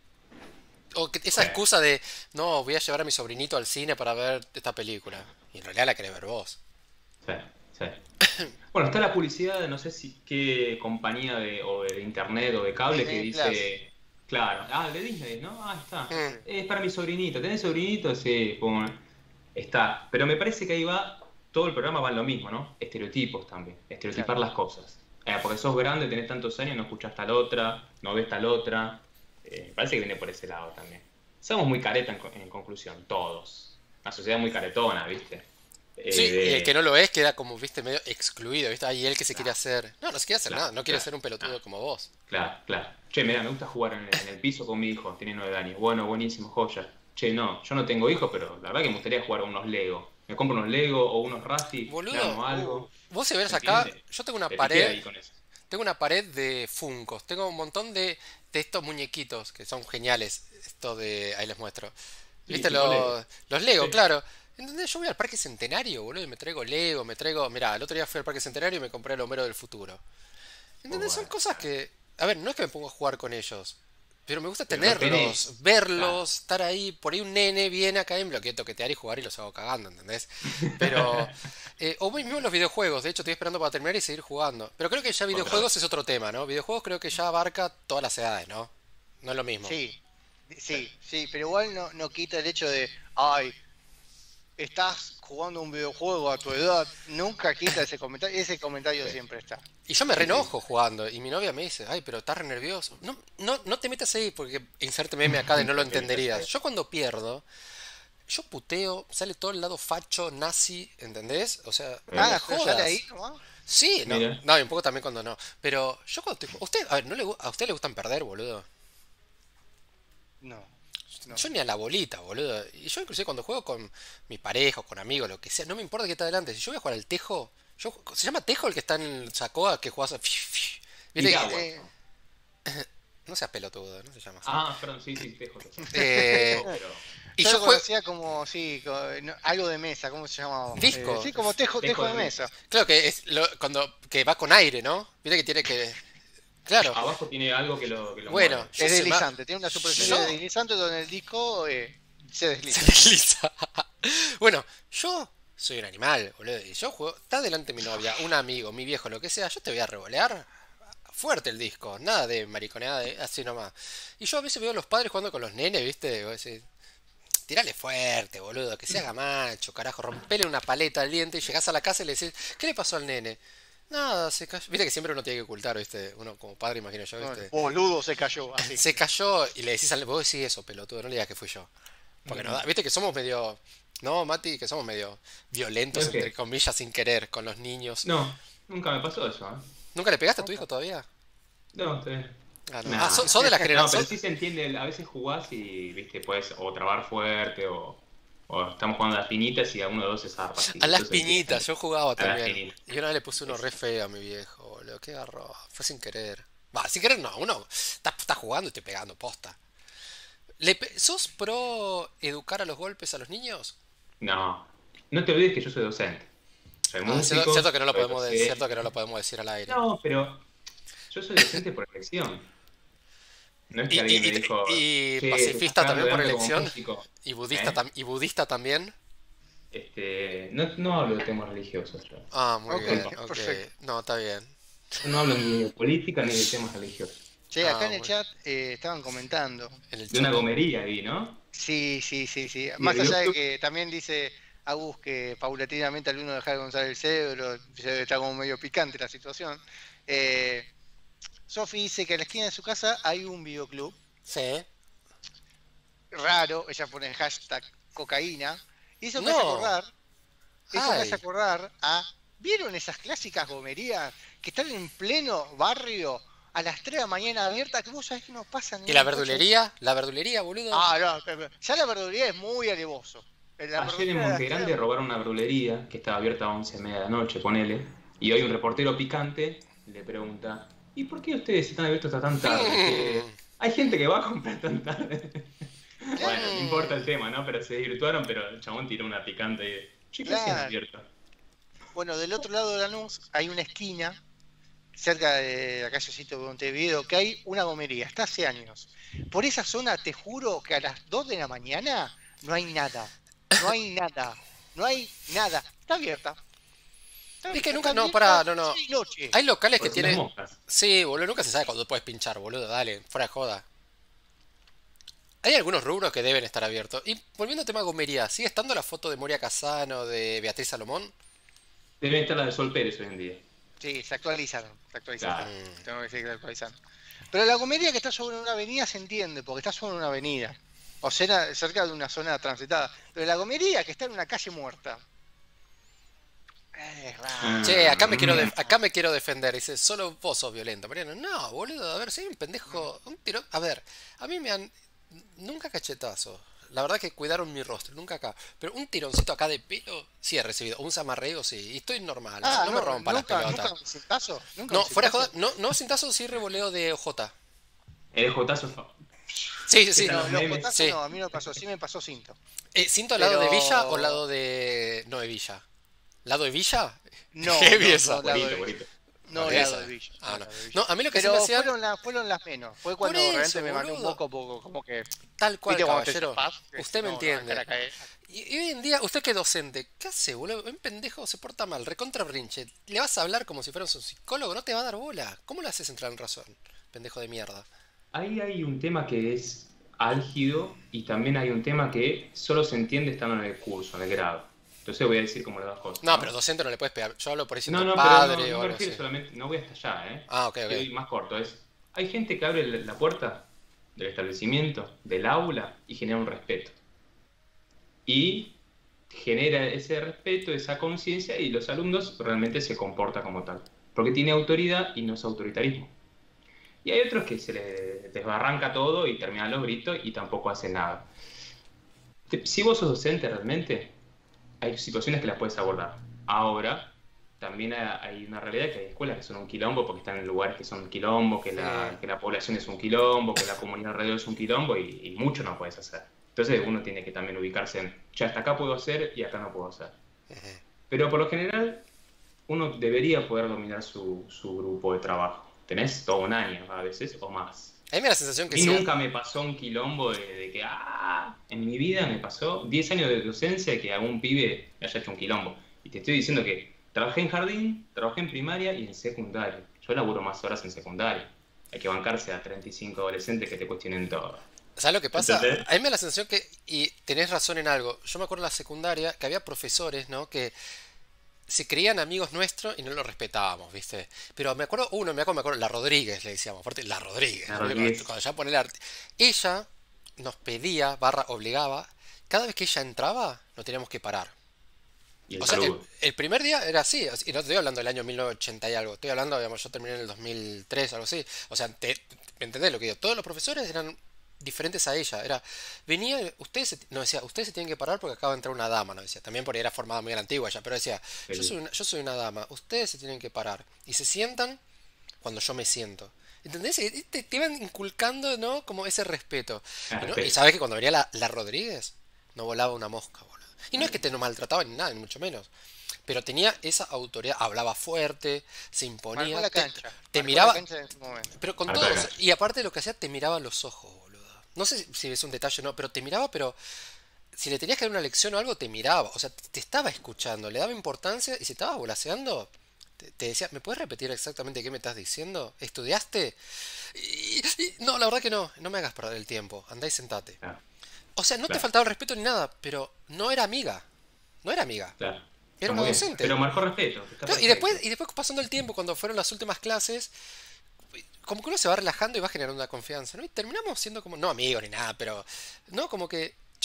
A: O esa
C: Sí,
A: excusa de, no, voy a llevar a mi sobrinito al cine para ver esta película. Y en realidad la querés ver vos.
C: sí, sí. Bueno, está la publicidad de no sé si qué compañía o de internet o de cable que
B: Disney Plus.
C: dice, claro, de Disney, ¿no? Ah, está.
A: Mm,
B: Sí.
C: Es para mi sobrinito. ¿Tenés sobrinito? Sí, pum, está. Pero me parece que ahí va, todo el programa va en lo mismo, ¿no? Estereotipos también,
B: Claro.
C: estereotipar las cosas. Porque sos grande, tenés tantos años, no escuchás tal otra, no ves tal otra. Parece que viene por ese lado también. Somos muy careta en conclusión, todos. Una sociedad muy caretona, ¿viste?
A: sí, y el que
C: De...
A: no lo es queda como, viste, medio excluido, ¿viste? Ahí él que se quiere
C: Claro,
A: hacer. No, no se quiere hacer nada,
C: claro,
A: no quiere
C: claro.
A: ser un pelotudo
C: Ah,
A: como vos.
C: claro, claro. Che, mira, me gusta jugar en el piso con mi hijo, tiene 9 años. Bueno, buenísimo, joya. Che, no, yo no tengo hijos, pero la verdad que me gustaría jugar a unos Lego. Me compro unos Lego o unos Rasty, me
A: Boludo,
C: armo algo.
A: vos si ves
C: ¿Se
A: acá,
C: entiende?
A: yo
C: Te piqué ahí con eso.
A: tengo una pared de Funkos, tengo un montón de estos muñequitos que son geniales. Esto de, ahí les muestro.
C: Sí,
A: ¿Viste
C: tipo Lego.
A: los Lego,
C: Sí.
A: claro? ¿Entendés? Yo voy al Parque Centenario, boludo, y me traigo Lego, me traigo... Mirá, el otro día fui al Parque Centenario y me compré el Homero del futuro.
C: Muy
A: ¿Entendés? Son
C: bueno.
A: cosas que... A ver, no es que me pongo a jugar con ellos, pero me gusta
C: Pero no
A: tenerlos,
C: tenés. Claro.
A: verlos, estar ahí. Por ahí un nene viene acá en bloqueo, toquetear y jugar y los hago cagando, ¿entendés? Pero... o mismo los videojuegos, de hecho estoy esperando para terminar y seguir jugando. Pero creo que ya
C: Otra
A: videojuegos
C: vez.
A: es otro tema, ¿no? Videojuegos creo que ya abarca todas las edades, ¿no? No es lo mismo.
B: Sí,
C: Sí.
B: sí, sí, pero igual no quita el hecho de, ay, estás jugando un videojuego a tu edad, nunca quita ese comentario
C: Sí,
B: siempre está.
A: Y yo me
C: sí, sí.
A: reenojo jugando y mi novia me dice, ay, pero estás re nervioso. No, no, no te metas ahí porque inserte meme acá de no lo
C: No te metas
A: entenderías.
C: ahí.
A: Yo cuando pierdo, yo puteo, sale todo el lado facho, nazi, ¿entendés? O sea, no me
B: Ah, pero sale ahí
A: jodas.
B: nomás.
A: Sí, no,
C: Mira.
A: no, y un poco también cuando no. Pero yo cuando estoy... Usted, a ver, ¿a usted le gustan perder, boludo?
B: No, no.
A: Yo ni a la bolita, boludo. Y yo inclusive cuando juego con mi pareja o con amigos, lo que sea, no me importa que esté adelante. Si yo voy a jugar al tejo, ¿se llama tejo el que está en el Sacoa que juegas a... ¿Viste?
C: Piragua.
B: Eh,
A: No seas pelotudo, no se llama así.
C: Perdón, sí, sí, tejo, tejo.
A: Eh,
C: Tejo, pero.
A: y
B: yo
A: yo
B: lo
A: juego...
B: conocía como, sí, algo de mesa, ¿cómo se llama?
A: Disco.
B: Sí, como tejo
C: Tejo
B: de
C: de mesa.
B: mesa.
A: Claro que es cuando que va con aire, ¿no? Viste que tiene que... Claro.
C: Abajo tiene algo que lo
A: Bueno,
C: mueve.
A: yo
B: Es
A: sé más...
B: deslizante, tiene una superficie
A: Yo...
B: deslizante donde el disco se
A: Se
B: desliza.
A: desliza. Bueno, yo soy un animal, boludo. Y yo juego... Está delante mi novia, un amigo, mi viejo, lo que sea. Yo te voy a revolear fuerte el disco. Nada de mariconeada, así nomás. Y yo a veces veo a los padres jugando con los nenes, ¿viste? Y vos decís, tirale fuerte, boludo, que se haga macho, carajo, rompele una paleta al diente y llegás a la casa y le decís, ¿qué le pasó al nene? Nada, se cayó. Viste que siempre uno tiene que ocultar, ¿viste? Uno como padre, imagino yo,
B: No, el
A: ¿viste?
B: boludo se cayó, así.
A: Se cayó y le decís al vos decís eso, pelotudo, no le digas que fui yo. Porque no da, viste que somos medio, no, Mati, que somos medio violentos,
C: ¿Pero
A: entre
C: qué?
A: comillas, sin querer, con los niños.
C: No, nunca me pasó eso, ¿eh?
A: ¿Nunca le pegaste a tu hijo
B: Nunca.
A: todavía?
C: No, estoy bien.
A: Ah, no. Ah,
C: Nah.
A: sos de la
C: No, pero
A: generación...
C: sí se entiende, a veces jugás y, viste, puedes o trabar fuerte o estamos jugando a las pinitas y a uno de los se zarpa, así.
A: A las
C: Eso se
A: piñitas,
C: entiende.
A: yo jugaba
C: A las
A: también.
C: pinitas.
A: Y una vez le puse uno
C: Sí,
A: re
C: sí.
A: feo a mi viejo, boludo. Qué garro. Fue sin querer. Va, sin querer no, uno está jugando y estoy pegando posta. ¿Sos pro educar a los golpes a los niños?
C: No, no te olvides que yo soy docente. Soy
A: Ah, cierto,
C: músico,
A: cierto que no lo
C: soy
A: podemos cierto que no
C: docente.
A: lo podemos decir al aire.
C: No, pero yo soy docente por elección. No es
A: Y,
C: que alguien me
A: y,
C: dijo,
A: y
C: che, te estás
A: pacifista
C: cagando
A: también
C: de
A: por
C: hambre como
A: elección.
C: músico.
A: Y
C: ¿Eh?
A: y budista también.
C: No hablo de temas religiosos yo.
A: Ah, muy
B: Ok,
A: bien,
C: Disculpa.
A: ok.
B: perfecto.
A: No, está bien.
C: Yo no hablo ni de política ni de temas religiosos.
B: Che, acá
A: Ah,
B: en el
A: muy...
B: chat estaban comentando.
A: En el
C: De una
A: choto.
C: gomería ahí, ¿no?
B: Sí, sí, sí, sí.
C: Y el
B: Más allá de
C: videoclub.
B: que también dice Agus que paulatinamente alguno deja de usar el cerebro, está como medio picante la situación. Eh, Sofi dice que a la esquina de su casa hay un videoclub
A: Sí.
B: raro, ella pone el hashtag cocaína, Y eso me hace
A: No.
B: acordar, eso me hace
A: Ay.
B: acordar a, ¿vieron esas clásicas gomerías que están en pleno barrio a las 3 de la mañana abiertas, que vos sabés que no pasan ni
A: ¿Y la
B: un coche?
A: verdulería? ¿La verdulería, boludo?
B: Ah, no, ya la verdulería es muy alevoso. La
C: Ayer en
B: verdulería de las 3 de
C: Montegrande
B: la-
C: robaron una brulería que estaba abierta a 11:30 de la noche, ponele. Y hoy un reportero picante le pregunta, ¿y por qué ustedes están abiertos hasta tan tarde? Que hay gente que va a comprar tan tarde. Bueno, no importa el tema, ¿no? Pero se desvirtuaron, pero el chabón tiró una picante y... Che, ¿qué hacían
B: Claro.
C: abierto?
B: Bueno, del otro lado de Lanús hay una esquina, cerca de la calle Cito de Montevideo, que hay una gomería, está hace años. Por esa zona, te juro que a las 2 de la mañana no hay nada. No hay nada. No hay nada. Está abierta.
A: Es que
B: Está
A: nunca, no,
B: abierta
A: pará, no.
B: día y noche.
A: Hay locales que
C: Por si las
A: tienen...
C: moscas.
A: Sí, boludo, nunca se sabe cuándo puedes pinchar, boludo, dale, fuera de joda. Hay algunos rubros que deben estar abiertos. Y volviendo al tema de gomería, ¿sigue estando la foto de Moria Casano, de Beatriz Salomón?
C: Deben estar las de Sol Pérez hoy en día.
B: Sí, se actualizaron. Se actualizaron.
C: Claro.
B: Tengo que decir que se actualizaron. Pero la gomería que está sobre una avenida se entiende, porque está sobre una avenida. O sea, cerca de una zona transitada. Pero la gomería que está en una calle muerta. Es raro.
A: Che, acá me quiero defender. Dice, solo vos sos violento, Mariano. No, boludo, a ver, si hay un pendejo, un tiro. A ver, a mí me han. Nunca cachetazo. La verdad que cuidaron mi rostro, nunca acá. Pero un tironcito acá de pelo, sí he recibido. Un zamarreo, sí. Y estoy normal. O sea, no me rompan las
B: nunca,
A: pelotas.
B: nunca un cintazo. Nunca
A: No,
B: un
A: fuera de joda,
B: cintazo.
A: no cintazo, sí revoleo de OJ.
C: El jotazo
A: Sí, sí.
C: Están
B: No,
C: los
B: los
C: memes.
B: potazos
A: Sí.
B: no, a mí no me pasó, sí me pasó cinto.
A: ¿Cinto al lado de Villa o
B: Pero
A: lado de. No de Villa? ¿Lado de Villa?
B: no,
A: Heavy
B: no,
A: esa.
B: no, lado
C: Bonito,
B: de
C: bonito.
B: Villa. No,
A: Por
B: lado
A: esa.
B: de Villa.
A: Ah,
B: No,
A: no.
B: lado de Villa.
A: No, a mí lo que sí me
B: Pero
A: hacían.
B: fueron las menos. Fue
A: Por
B: cuando realmente
A: eso,
B: me mandé un
A: boludo.
B: poco, como que.
A: Tal cual,
B: ¿Viste cuando te
A: caballero.
B: zafás?
A: Usted me
B: No,
A: entiende.
B: acá la cagué.
A: Y hoy en día, usted que es docente, ¿qué hace, boludo? Un pendejo se porta mal, recontra brinche. Le vas a hablar como si fueras un psicólogo, no te va a dar bola. ¿Cómo le haces entrar en razón? Pendejo de mierda.
C: Ahí hay un tema que es álgido y también hay un tema que solo se entiende estando en el curso, en el grado. Entonces voy a decir como las dos cosas,
A: No,
C: ¿no?
A: pero docente no le puedes pegar. Yo hablo por ahí
C: No,
A: siendo
C: no, pero
A: padre
C: no
A: o
C: me
A: algo
C: refiero
A: así.
C: solamente, no voy hasta allá, ¿eh?
A: Ah, ok,
C: Quiero
A: ok.
C: ir más corto. Hay gente que abre la puerta del establecimiento, del aula, y genera un respeto. Y genera ese respeto, esa conciencia, y los alumnos realmente se comportan como tal. Porque tiene autoridad y no es autoritarismo. Y hay otros que se les desbarranca todo y terminan los gritos y tampoco hacen nada. Si vos sos docente realmente, hay situaciones que las puedes abordar. Ahora, también hay una realidad que hay escuelas que son un quilombo porque están en lugares que son un quilombo, que la población es un quilombo, que la comunidad alrededor es un quilombo y mucho no puedes hacer. Entonces uno tiene que también ubicarse en, ya hasta acá puedo hacer y acá no puedo hacer. Pero por lo general, uno debería poder dominar su grupo de trabajo. Tenés todo un año a veces o más.
A: A mí me da la sensación que
C: Y
A: sí.
C: nunca me pasó un quilombo de que, en mi vida me pasó 10 años de docencia que algún pibe me haya hecho un quilombo. Y te estoy diciendo que trabajé en jardín, trabajé en primaria y en secundaria. Yo laburo más horas en secundaria. Hay que bancarse a 35 adolescentes que te cuestionen todo.
A: ¿Sabes lo que pasa?
C: ¿Entendés?
A: A mí me da la sensación que, y tenés razón en algo, yo me acuerdo en la secundaria que había profesores, ¿no? Que se creían amigos nuestros y no los respetábamos, ¿viste? Pero me acuerdo, me acuerdo, la Rodríguez le decíamos, aparte, la Rodríguez,
C: La
A: ¿no?
C: Rodríguez.
A: Cuando ya pone el arte. Ella nos pedía, barra obligaba, cada vez que ella entraba, nos teníamos que parar.
C: Y el
A: O sea,
C: saludo.
A: el primer día era así, y no estoy hablando del año 1980 y algo, estoy hablando, digamos, yo terminé en el 2003, algo así. O sea, ¿me entendés lo que digo? Todos los profesores eran diferentes a ella. Venía, no decía, ustedes se tienen que parar porque acaba de entrar una dama, no decía. También porque era formada muy a la antigua ella, pero decía, yo soy una dama, ustedes se tienen que parar. Y se sientan cuando yo me siento. ¿Entendés? Y te iban inculcando, ¿no? Como ese respeto. ¿No? Y
C: Respeto.
A: sabes que cuando venía la Rodríguez, no volaba una mosca, boludo. Y no es que te no maltrataba ni nada, ni mucho menos. Pero tenía esa autoridad, hablaba fuerte, se imponía,
B: Marcó la cancha.
A: te
B: Marcó
A: miraba,
B: la cancha en ese momento.
A: pero con
C: Marcó
A: todo,
C: la cancha.
A: y aparte de lo que hacía, te miraba a los ojos, boludo. No sé si es un detalle o no, pero te miraba, pero si le tenías que dar una lección o algo, te miraba. O sea, te estaba escuchando, le daba importancia, y si estabas volaseando, te decía, ¿me puedes repetir exactamente qué me estás diciendo? ¿Estudiaste? No, la verdad que no me hagas perder el tiempo, andá y sentate.
C: Claro,
A: O sea, no te
C: claro,
A: faltaba el respeto ni nada, pero no era amiga. No era amiga.
C: claro.
A: Era
C: Está
A: una
C: muy bien.
A: docente.
C: Pero marcó respeto. Está
A: Claro,
C: perfecto.
A: y después pasando el tiempo, cuando fueron las últimas clases, como que uno se va relajando y va generando una confianza, ¿no? Y terminamos siendo como, no amigos ni nada, pero, ¿no? Como que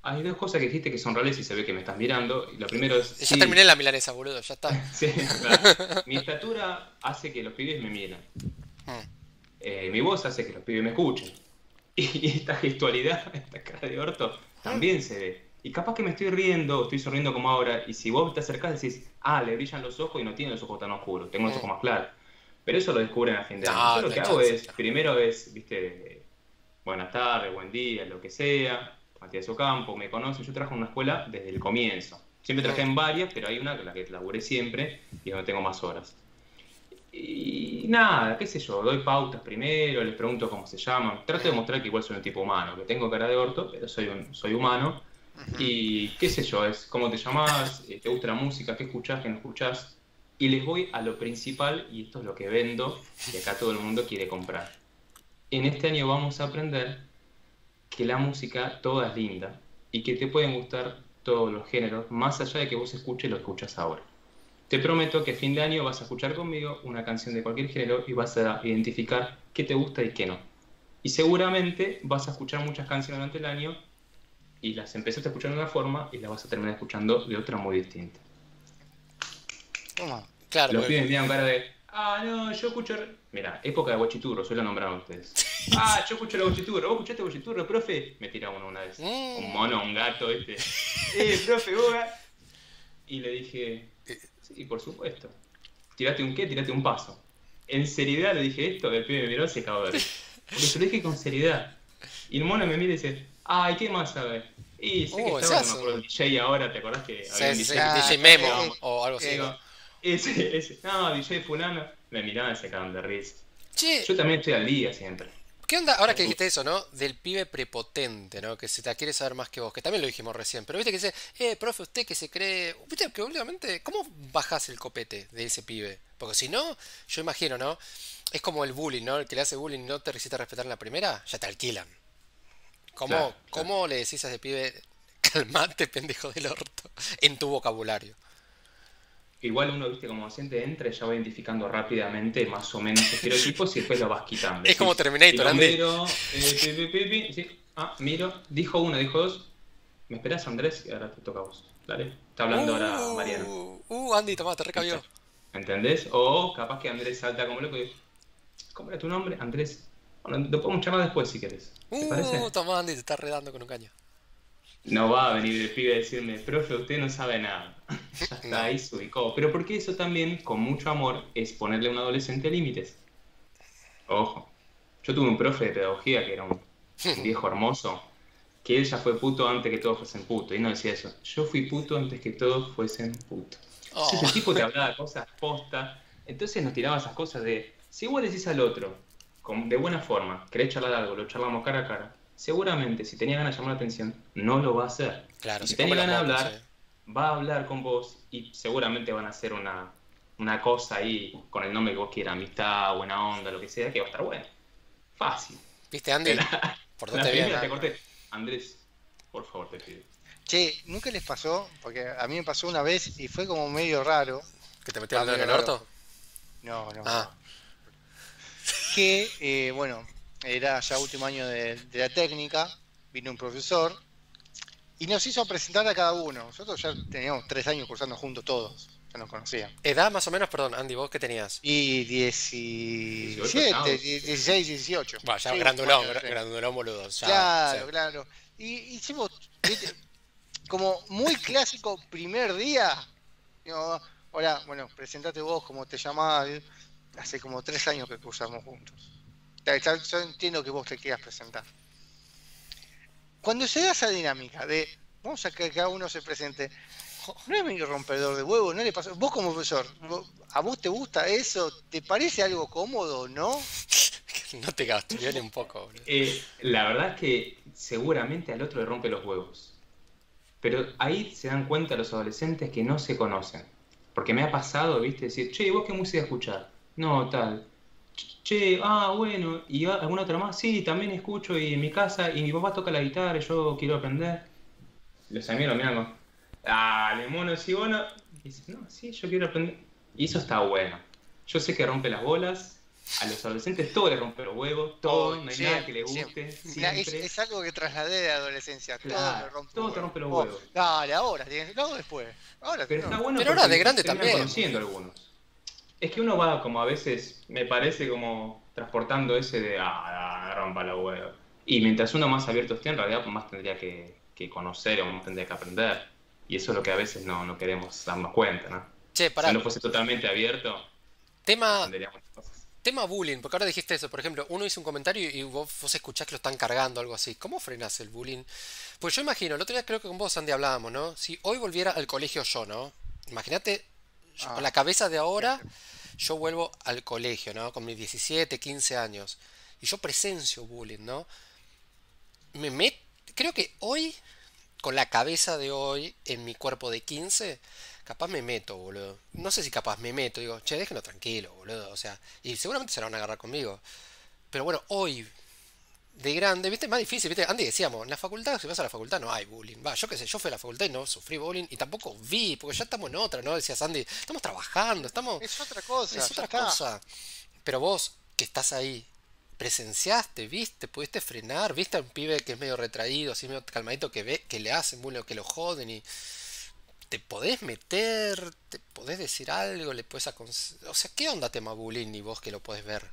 C: hay dos cosas que dijiste que son reales y se ve que me estás mirando. Y lo primero es,
A: Ya
C: sí,
A: terminé la milanesa, boludo, ya está.
C: sí, claro. Mi estatura hace que los pibes me miren.
A: Mm.
C: Mi voz hace que los pibes me escuchen. Y esta gestualidad, esta cara de orto, también se ve. Y capaz que me estoy riendo, estoy sonriendo como ahora, y si vos te acercás decís, le brillan los ojos y no tiene los ojos tan oscuros, tengo los ojos más claros. Pero eso lo descubren a fin de año.
A: No,
C: Yo
A: no
C: lo
A: hay
C: que hago
A: chance,
C: es,
A: no.
C: primero es, viste, buenas tardes, buen día, lo que sea, Matías Ocampo, me conocen, yo trabajo en una escuela desde el comienzo. Siempre trabajé en varias, pero hay una que la que laburé siempre y donde tengo más horas. Y nada, qué sé yo, doy pautas primero, les pregunto cómo se llaman. Trato de mostrar que igual soy un tipo humano, que tengo cara de orto, pero soy humano. Y qué sé yo, es cómo te llamás, te gusta la música, qué escuchás, qué no escuchás. Y les voy a lo principal, y esto es lo que vendo, y acá todo el mundo quiere comprar. En este año vamos a aprender que la música toda es linda y que te pueden gustar todos los géneros, más allá de que vos escuches lo que escuchas ahora. Te prometo que a fin de año vas a escuchar conmigo una canción de cualquier género y vas a identificar qué te gusta y qué no. Y seguramente vas a escuchar muchas canciones durante el año y las empezaste a escuchar de una forma y las vas a terminar escuchando de otra muy distinta.
B: Toma.
A: Claro,
C: Los
A: porque
C: pibes me miran con cara de, no, yo escucho... Mira, época de Guachiturro, yo lo nombraron ustedes. Yo escucho la Guachiturro, ¿vos escuchaste Guachiturro, profe? Me tira uno una vez. Un mono, un gato, profe, vos... Y le dije, sí, por supuesto. Tirate un qué, tirate un paso. En seriedad le dije esto, el pibe me miró y se cagó de risa. Porque se lo dije con seriedad. Y el mono me mira y dice, ¿qué más sabes? Y sé que
A: ese
C: estaba, no me
A: hace
C: acuerdo, el DJ ahora, ¿te acordás que había un
A: sí,
C: DJ?
A: DJ Memo o algo así.
C: Digo, ese, no, DJ fulano, me miraban y se cagaban de risa.
A: Che,
C: Yo también estoy al día siempre.
A: ¿qué onda ahora que dijiste eso, no? Del pibe prepotente, ¿no? Que se te quiere saber más que vos, que también lo dijimos recién. Pero viste que dice, profe, usted que se cree... Viste que últimamente, ¿cómo bajás el copete de ese pibe? Porque si no, yo imagino, ¿no? Es como el bullying, ¿no? El que le hace bullying y no te resiste a respetar en la primera, ya te alquilan.
C: Claro,
A: ¿Cómo le decís a ese pibe, calmate, pendejo del orto, en tu vocabulario?
C: Igual uno, viste, como docente entra y ya va identificando rápidamente más o menos estereotipos y después lo vas quitando.
A: Es como
C: Decís,
A: Terminator,
C: si lo
A: Andy.
C: miro, sí, miro, dijo uno, dijo dos. ¿Me esperás, Andrés? Y ahora te toca a vos. Dale. Está hablando ahora Mariano.
A: Andy, tomá, te recabió.
C: ¿Entendés? O capaz que Andrés salta como loco y dice, ¿cómo era tu nombre? Andrés. Bueno, lo podemos charlar después si querés. ¿Te parece?
A: Tomá, Andy, te está redando con un caño.
C: No va a venir el pibe a decirme, profe, usted no sabe nada. Ya está,
A: No.
C: ahí se ubicó. Pero porque eso también, con mucho amor, es ponerle a un adolescente límites. Ojo. Yo tuve un profe de pedagogía que era un viejo hermoso, que él ya fue puto antes que todos fuesen puto. Y no decía eso. Yo fui puto antes que todos fuesen puto. Entonces el tipo te hablaba cosas posta. Entonces nos tiraba esas cosas de, si vos decís al otro, de buena forma, querés charlar algo, lo charlamos cara a cara. Seguramente, si tenía ganas de llamar la atención, no lo va a hacer.
A: Claro,
C: Y
A: se
C: si tenía
A: come los
C: ganas de
A: mocos,
C: hablar, va a hablar con vos y seguramente van a hacer una cosa ahí con el nombre que vos quieras, amistad, buena onda, lo que sea, que va a estar bueno. Fácil.
A: ¿Viste, Andy?
C: La
A: Portate bien.
C: primera te corté. Andrés, por favor, te pido.
B: Che, ¿nunca les pasó? Porque a mí me pasó una vez y fue como medio raro.
A: ¿Que te metieron el dedo en el
B: Medio
A: orto?
B: No.
A: Ah,
B: Que, bueno, era ya último año de la técnica, vino un profesor y nos hizo presentar a cada uno. Nosotros ya teníamos 3 años cursando juntos todos, ya nos conocían.
A: edad más o menos, perdón, Andy, ¿vos qué tenías?
B: Y
C: 18,
B: 17, 16, 18.
A: Bueno, ya
B: Sí,
A: grandulón,
B: bueno, sí.
A: grandulón, boludo. Ya,
B: Claro,
A: sí.
B: claro. Y hicimos, ¿viste? Como muy clásico primer día. Digo, hola, bueno, presentate vos, cómo te llamás. Hace como 3 años que cursamos juntos. Yo entiendo que vos te quieras presentar. Cuando se da esa dinámica de vamos a que cada uno se presente, no es medio rompedor de huevo, no le pasa. Vos como profesor, ¿a vos te gusta eso? ¿Te parece algo cómodo, no?
A: No te gastué ni un poco, boludo.
C: La verdad es que seguramente al otro le rompe los huevos. Pero ahí se dan cuenta los adolescentes que no se conocen. Porque me ha pasado, viste, decir, che, ¿vos qué música escuchás? No, tal. Che, bueno, ¿y alguna otra más? Sí, también escucho y en mi casa, y mi papá toca la guitarra y yo quiero aprender. Los amigos lo miran como, dale, mono, si vos no... Y dice, no, sí, yo quiero aprender. Y eso está bueno. Yo sé que rompe las bolas, A los adolescentes todo les rompe los huevos,
B: Oh,
C: todo, no hay nada que
B: siempre,
C: les
B: siempre.
C: guste,
B: Mirá,
C: siempre.
B: es algo que trasladé de adolescencia. Todo me
C: Claro,
B: rompe un
C: todo te
B: huevo.
C: rompe los
B: Oh,
C: huevos.
B: dale, ahora, lo hago después. Ahora
C: Pero
B: no.
C: está bueno
A: Pero ahora de
C: porque
A: grande
C: terminan
A: también.
C: conociendo algunos. Es que uno va como a veces, me parece como transportando ese de, rompa los huevos. Y mientras uno más abierto esté, en realidad más tendría que conocer o más tendría que aprender. Y eso es lo que a veces no queremos darnos cuenta, ¿no?
A: Che,
C: Si
A: pará.
C: uno fuese totalmente abierto,
A: Tema,
C: aprendería muchas cosas.
A: tema bullying, porque ahora dijiste eso. Por ejemplo, uno hizo un comentario y vos escuchás que lo están cargando o algo así. ¿Cómo frenás el bullying? Pues yo imagino, el otro día creo que con vos, Andy, hablábamos, ¿no? Si hoy volviera al colegio yo, ¿no? Imagínate, con
B: Ah,
A: la cabeza de ahora,
B: siempre.
A: yo vuelvo al colegio, ¿no? Con mis 17, 15 años. Y yo presencio bullying, ¿no? Me met... Creo que hoy, con la cabeza de hoy, en mi cuerpo de 15 capaz me meto, boludo. No sé si capaz me meto, digo, che, déjenlo tranquilo, boludo. O sea, y seguramente se la van a agarrar conmigo. Pero bueno, hoy, de grande, viste, es más difícil, viste. Antes decíamos, en la facultad, si vas a la facultad no hay bullying. Va, yo qué sé, yo fui a la facultad y no sufrí bullying y tampoco vi, porque ya estamos en otra, ¿no? Decías Andy, estamos trabajando, estamos...
B: Es otra cosa,
A: Es
B: ya
A: otra
B: está.
A: cosa. Pero vos, que estás ahí, presenciaste, viste, pudiste frenar, viste a un pibe que es medio retraído, así medio calmadito, que ve, que le hacen bullying, o que lo joden y te podés meter, te podés decir algo, le podés o sea, ¿qué onda tema bullying y vos que lo podés ver?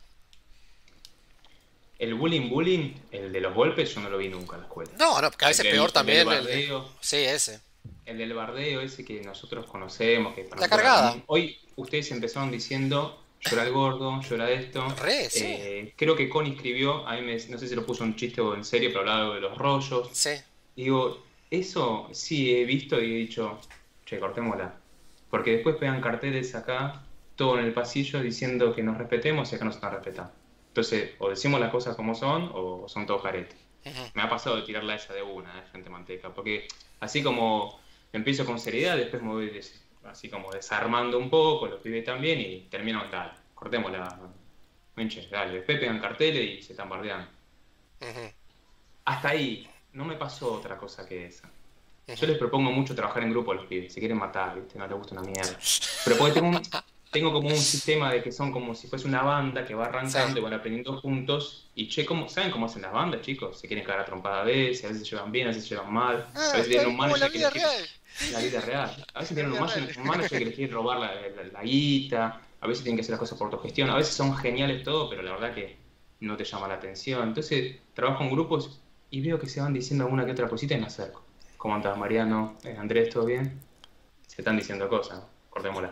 C: El bullying, el de los golpes, yo no lo vi nunca en la escuela.
A: No, no, porque a
C: El
A: veces
C: del,
A: peor
C: el del
A: también el de...
C: bardeo,
A: Sí, ese.
C: el del bardeo ese que nosotros conocemos, que para
A: La
C: nosotros era
A: cargada.
C: común. Hoy ustedes empezaron diciendo, yo era el gordo, yo era esto.
A: Re, sí.
C: Creo que Connie escribió, no sé si lo puso en chiste o en serio, pero hablaba de los rollos.
A: Sí.
C: Digo, eso sí he visto y he dicho, che, cortémosla. Porque después pegan carteles acá, todo en el pasillo, diciendo que nos respetemos y acá no se están respetando. Entonces, o decimos las cosas como son, o son todos caretes.
A: Ujú,
C: Me ha pasado de tirarla esa de una, gente manteca. Porque así como empiezo con seriedad, después me voy así como desarmando un poco, los pibes también, y termino, dale, cortémosla. Menche, dale, después pegan carteles y se están bardeando.
A: ujú,
C: Hasta ahí, no me pasó otra cosa que esa. Yo
A: ujú.
C: les propongo mucho trabajar en grupo a los pibes, se quieren matar, ¿viste? No les gusta una mierda. Pero porque tengo como un sistema de que son como si fuese una banda que va
A: Sí.
C: arrancando y van aprendiendo juntos. Y che, ¿saben cómo hacen las bandas, chicos? Se quieren cagar a trompada a veces se llevan bien, a veces se llevan mal. A
B: Ah,
C: veces
B: está
C: tienen
B: bien
C: un
B: como la
C: manager que
B: vida
C: les quiere,
B: real. Sí,
C: la
B: sí,
C: vida
B: sí.
C: real. A veces
B: La
C: tienen
B: vida real.
C: un manager que les quiere robar la guita, a veces tienen que hacer las cosas por autogestión, a veces son geniales todo, pero la verdad que no te llama la atención. Entonces trabajo en grupos y veo que se van diciendo alguna que otra cosita y me acerco. ¿Cómo andas, Mariano? Andrés, ¿todo bien? Se están diciendo cosas, ¿no? Cortémosla.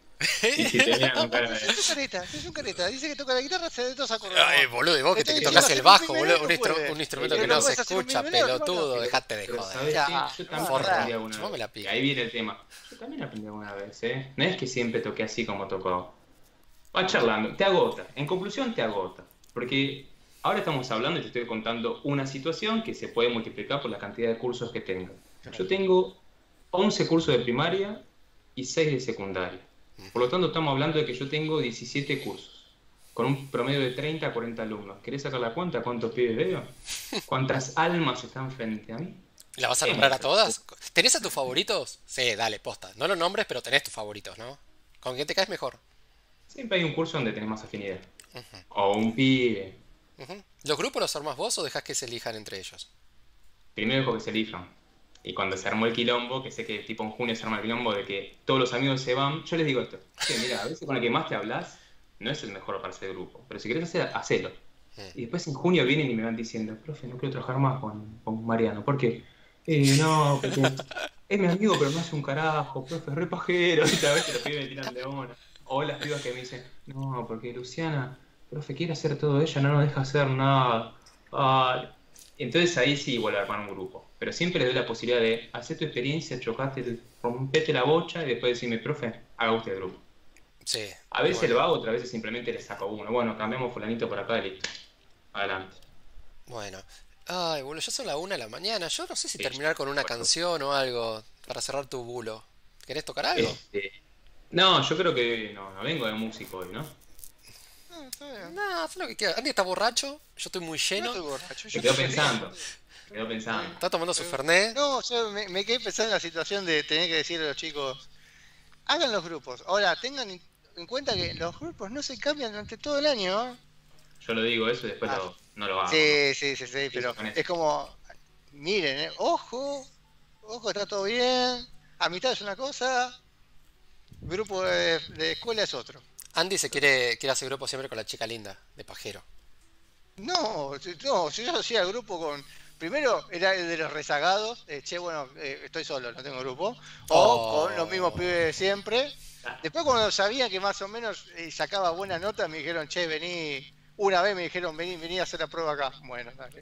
C: Y si te miran con cara de...
B: Es un careta. Dice que toca la guitarra, se de todos acordados.
A: Ay, boludo, y vos
B: Le
A: que
B: estoy
A: te
B: diciendo
A: tocas el
B: hacer un
A: bajo,
B: mi
A: boludo,
B: menor, no puede.
A: un instrumento
C: Pero
A: que
B: No
A: no se
B: puedes hacer un mi
A: escucha,
B: menor, ¿cómo no?
A: pelotudo, dejate de
C: Pero
A: joder.
C: ¿sabes
B: Ya,
C: qué? Yo también
B: forra.
C: aprendí alguna
A: Chupame
C: vez.
A: la
C: Y
A: pija.
C: ahí viene el tema. Yo también aprendí alguna vez, ¿eh? No es que siempre toqué así como tocó. Va charlando, te agota. En conclusión, te agota. Porque ahora estamos hablando y te estoy contando una situación que se puede multiplicar por la cantidad de cursos que tengo. Yo tengo 11 cursos de primaria y 6 de secundaria. Por lo tanto, estamos hablando de que yo tengo 17 cursos, con un promedio de 30 a 40 alumnos. ¿Querés sacar la cuenta? ¿Cuántos pibes veo? ¿Cuántas almas están frente a mí?
A: ¿La vas a
C: Es
A: nombrar a
C: mucho.
A: todas? ¿Tenés a tus favoritos? Sí, dale, posta. No los nombres, pero tenés tus favoritos, ¿no? ¿Con quién te caes mejor?
C: Siempre hay un curso donde tenés más afinidad. O un pibe.
A: Ujú. ¿Los grupos los armás vos o dejás que se elijan entre ellos?
C: Primero dejo que se elijan. Y cuando se armó el quilombo, que sé que tipo en junio se arma el quilombo de que todos los amigos se van, yo les digo esto. Che, mira, a veces con el que más te hablas no es el mejor para ese grupo. Pero si querés hacer, hacelo. Y después en junio vienen y me van diciendo, profe, no quiero trabajar más con Mariano. ¿Por qué? No, porque es mi amigo, pero no hace un carajo, profe, es re pajero. Y a veces los pibes me tiran de una. O las pibas que me dicen, no, porque Luciana, profe, quiere hacer todo ella, no nos deja hacer nada. Ah, entonces ahí sí vuelve a armar un grupo. Pero siempre le doy la posibilidad de hacer tu experiencia, chocate, rompete la bocha y después decirme, profe, haga usted el grupo.
A: Sí.
C: A veces
A: Bueno,
C: lo hago, otras veces simplemente le saco uno. Bueno, cambiamos fulanito por acá y listo. Adelante.
A: bueno. Ay, boludo, ya son las 1 de la mañana. Yo no sé si
C: Sí,
A: terminar con una
C: bueno.
A: canción o algo para cerrar tu bulo. ¿Querés tocar algo?
C: Este, no, yo creo que no vengo de músico hoy, ¿no?
B: Ah, está bien.
A: No, haz lo que quieras. Andy está borracho, yo estoy muy
B: Yo no
A: lleno.
B: estoy borracho,
C: Me
B: yo
C: quedo
B: estoy feliz.
C: pensando, me quedo pensando.
A: Está tomando su Fernet.
B: No, yo me quedé pensando en la situación de tener que decirle a los chicos, hagan los grupos. Ahora, en cuenta que los grupos no se cambian durante todo el año, ¿eh?
C: Yo lo digo eso y después no lo hago.
B: Sí, pero
C: con eso.
B: es como, miren, ojo, está todo bien, amistad es una cosa, grupo de escuela es otro.
A: Andy se quiere hacer grupo siempre con la chica linda, de pajero.
B: No, si yo hacía grupo con, primero era el de los rezagados, bueno, estoy solo, no tengo grupo, o con los mismos
A: Oh.
B: pibes de siempre. Después cuando sabían que más o menos sacaba buena nota, me dijeron, che, vení, una vez me dijeron, vení a hacer la prueba acá. Bueno, dale.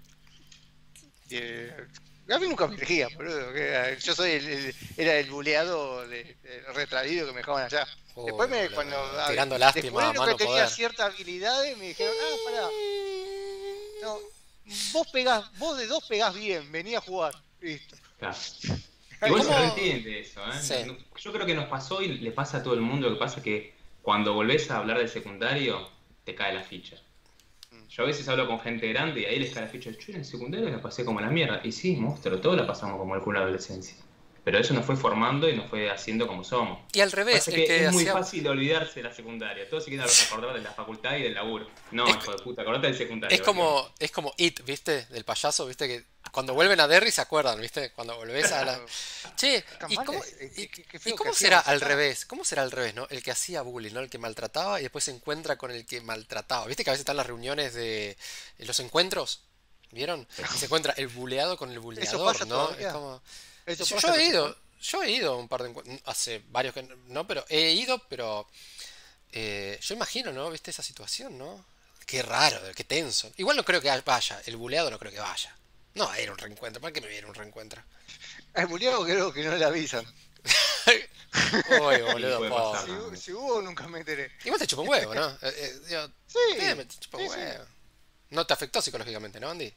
B: A mí nunca me elegía, boludo. Yo soy era el buleado retraído que me dejaban allá. Después
A: Boludo,
B: cuando
A: tirando lástima,
B: descubrieron
A: mano
B: que tenía
A: poder.
B: ciertas habilidades, me dijeron, pará, no, vos de dos pegás bien, vení a jugar. Listo.
C: Claro. Igual se
A: ¿Cómo?
C: reentiende eso, ¿eh?
A: Sí.
C: Yo creo que nos pasó y le pasa a todo el mundo. Lo que pasa es que cuando volvés a hablar del secundario, te cae la ficha. Yo a veces hablo con gente grande y ahí les cae la ficha. Yo en el secundario la pasé como la mierda. Y sí, monstruo, todos la pasamos como el culo de la adolescencia. Pero eso nos fue formando y nos fue haciendo como somos.
A: Y al revés,
C: Pasa
A: el
C: que
A: que
C: es muy
A: hacía...
C: fácil olvidarse de la secundaria. Todos se quieren acordar de la facultad y del laburo. No,
A: Es-
C: hijo de puta, acordate del secundario.
A: Es como It, ¿viste? Del payaso, ¿viste? Que cuando vuelven a Derry se acuerdan, ¿viste? Cuando volvés a la... Che,
B: Tan
A: ¿y
B: mal,
A: cómo,
B: qué
A: y
B: feo
A: cómo
B: que
A: será
B: hacíamos
A: al
B: acá.
A: revés? ¿Cómo será al revés, no? El que hacía bullying, ¿no? El que maltrataba y después se encuentra con el que maltrataba. ¿Viste que a veces están las reuniones de los encuentros? ¿Vieron? Y se encuentra el buleado con el
B: Eso
A: buleador,
B: pasa
A: ¿no? Es
B: todavía.
A: como...
B: Eso
A: Yo,
B: pasa
A: yo
B: en
A: he
B: los
A: ido, yo he ido a un par de encuentros, hace varios que no, pero he ido, pero yo imagino, ¿no? ¿Viste esa situación, no? Qué raro, qué tenso. Igual no creo que vaya, el buleado no creo que vaya. No va a ir a un reencuentro, ¿para qué me viene un reencuentro?
B: Al buleado creo que no le avisan.
A: Uy,
C: Sí,
A: boludo,
C: puede pasar.
A: pobre.
B: Si hubo, nunca me enteré.
A: Igual te chupa un huevo, ¿no? Digo,
B: Sí,
A: me chupa
B: sí,
A: un
B: sí.
A: huevo. No te afectó psicológicamente, ¿no, Andy?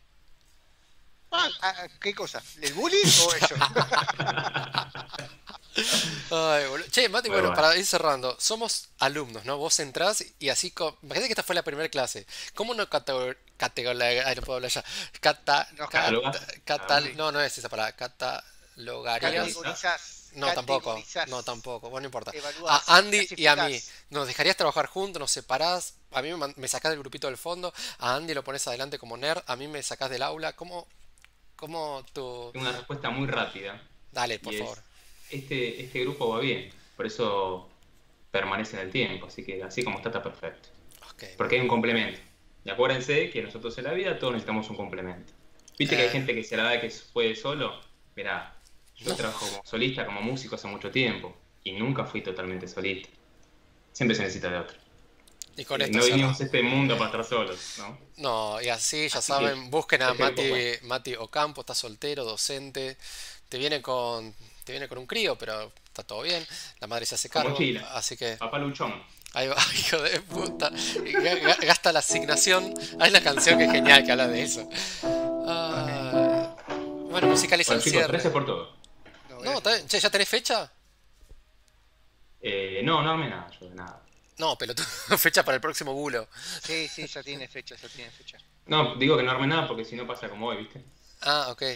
B: ¿Qué cosa? ¿El bullying o ellos?
A: Ay, boludo. Che, Mati,
C: Muy
A: bueno,
C: bueno.
A: para ir cerrando, somos alumnos, ¿no? Vos entrás y así, imagínate que esta fue la primera clase. ¿Cómo no ay, no puedo hablar ya.
B: Nos
C: ¿Catalogás?
A: No, no es esa palabra. Catalogarías.
B: categorizás.
A: No, tampoco.
B: Categorizás,
A: No, tampoco. Bueno, no importa.
B: evaluás,
A: A Andy y a mí.
B: clasificás.
A: Nos dejarías trabajar juntos, nos separás. A mí me sacás del grupito del fondo. A Andy lo pones adelante como nerd. A mí me sacás del aula. ¿Cómo tú...?
C: Tengo una respuesta muy rápida.
A: Dale, por
C: Y
A: favor.
C: este grupo va bien. Por eso permanece en el tiempo. Así que así como está perfecto.
A: Ok.
C: Porque hay un complemento. Y acuérdense que nosotros en la vida todos necesitamos un complemento. Viste que hay gente que se la da que puede solo. Mirá, yo
A: No.
C: trabajo como solista, como músico hace mucho tiempo. Y nunca fui totalmente solista. Siempre se necesita de otro.
A: Y con esto
C: No vinimos
A: cerramos.
C: a este mundo para estar solos, ¿no?
A: No, y así, ya
C: Así
A: saben,
C: que,
A: busquen a
C: este grupo es bueno.
A: Mati Ocampo, está soltero, docente, te viene con un crío, pero está todo bien, la madre se hace
C: Con
A: cargo,
C: mochila.
A: así que
C: Papá Luchón.
A: ahí va, hijo de puta, y gasta la asignación, hay una canción que es genial que habla de eso. Ah, bueno, musicaliza
C: Bueno,
A: el
C: chicos,
A: cierre.
C: gracias por todo.
B: No,
A: No, está bien. Che, ¿ya tenés fecha?
C: No armé nada, yo de nada.
A: No, pero fecha para el próximo bulo.
B: sí, ya tiene fecha, ya tiene fecha.
C: No, digo que no armé nada porque si no pasa como hoy, ¿viste?
A: Ah, ok.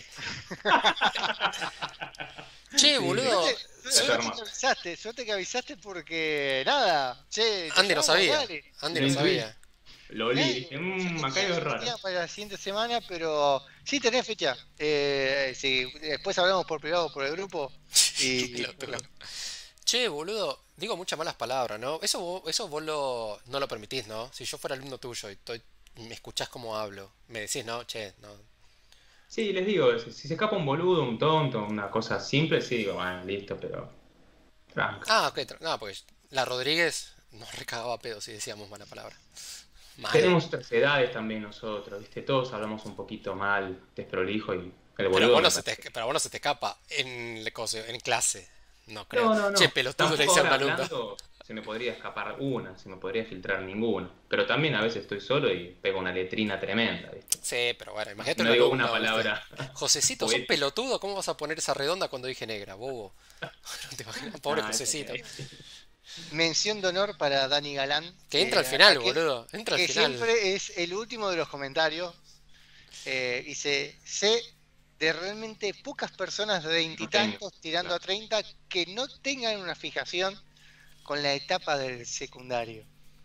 A: Che, boludo,
B: Suerte que avisaste porque nada, che, te
A: Andy no
B: llamamos,
A: sabía,
B: dale.
A: Andy
C: Lo
A: no
C: intuí.
A: sabía.
C: Lo olí, dije, acá hay algo
B: Yo
C: raro.
B: tenía para la siguiente semana, pero sí tenés fecha. Sí, después hablamos por privado por el grupo
A: Qué
B: y
A: pelotudo. Che, boludo, digo muchas malas palabras, ¿no? Eso vos no lo permitís, ¿no? Si yo fuera alumno tuyo y me escuchás como hablo, me decís, no, che, no.
C: Sí, les digo, si se escapa un boludo, un tonto, una cosa simple, sí, digo, bueno, listo, pero tranca.
A: Ah, ok, no, pues la Rodríguez nos recagaba a pedo si decíamos mala palabra. Mal.
C: Tenemos otras edades también nosotros, ¿viste? Todos hablamos un poquito mal, desprolijo y el
A: Pero
C: boludo
A: vos
C: me
A: no se te,
C: parece.
A: pero a vos no se te escapa en clase. No creo.
C: No,
A: Che,
C: no.
A: pelotudo le
C: Tampoco
A: dice a un
C: ahora
A: alumno.
C: hablando se me podría escapar una, se me podría filtrar ninguna. Pero también a veces estoy solo y pego una letrina tremenda, ¿viste?
A: Sí, pero bueno, imagínate
C: No
A: un
C: digo
A: alumno,
C: una
A: ¿viste?
C: palabra
A: Josecito, sos
C: poética.
A: pelotudo, ¿cómo vas a poner esa redonda cuando dije negra, bobo? No te imaginas, pobre
C: Ah,
A: Josecito.
B: mención de honor para Dani Galán,
A: Que entra al final,
B: que,
A: boludo. Entra al
B: que
A: final.
B: siempre es el último de los comentarios. Dice, sé de realmente pocas personas de
C: No tengo,
B: veintitantos tirando
C: claro.
B: a 30 que no tengan una fijación con la etapa del secundario.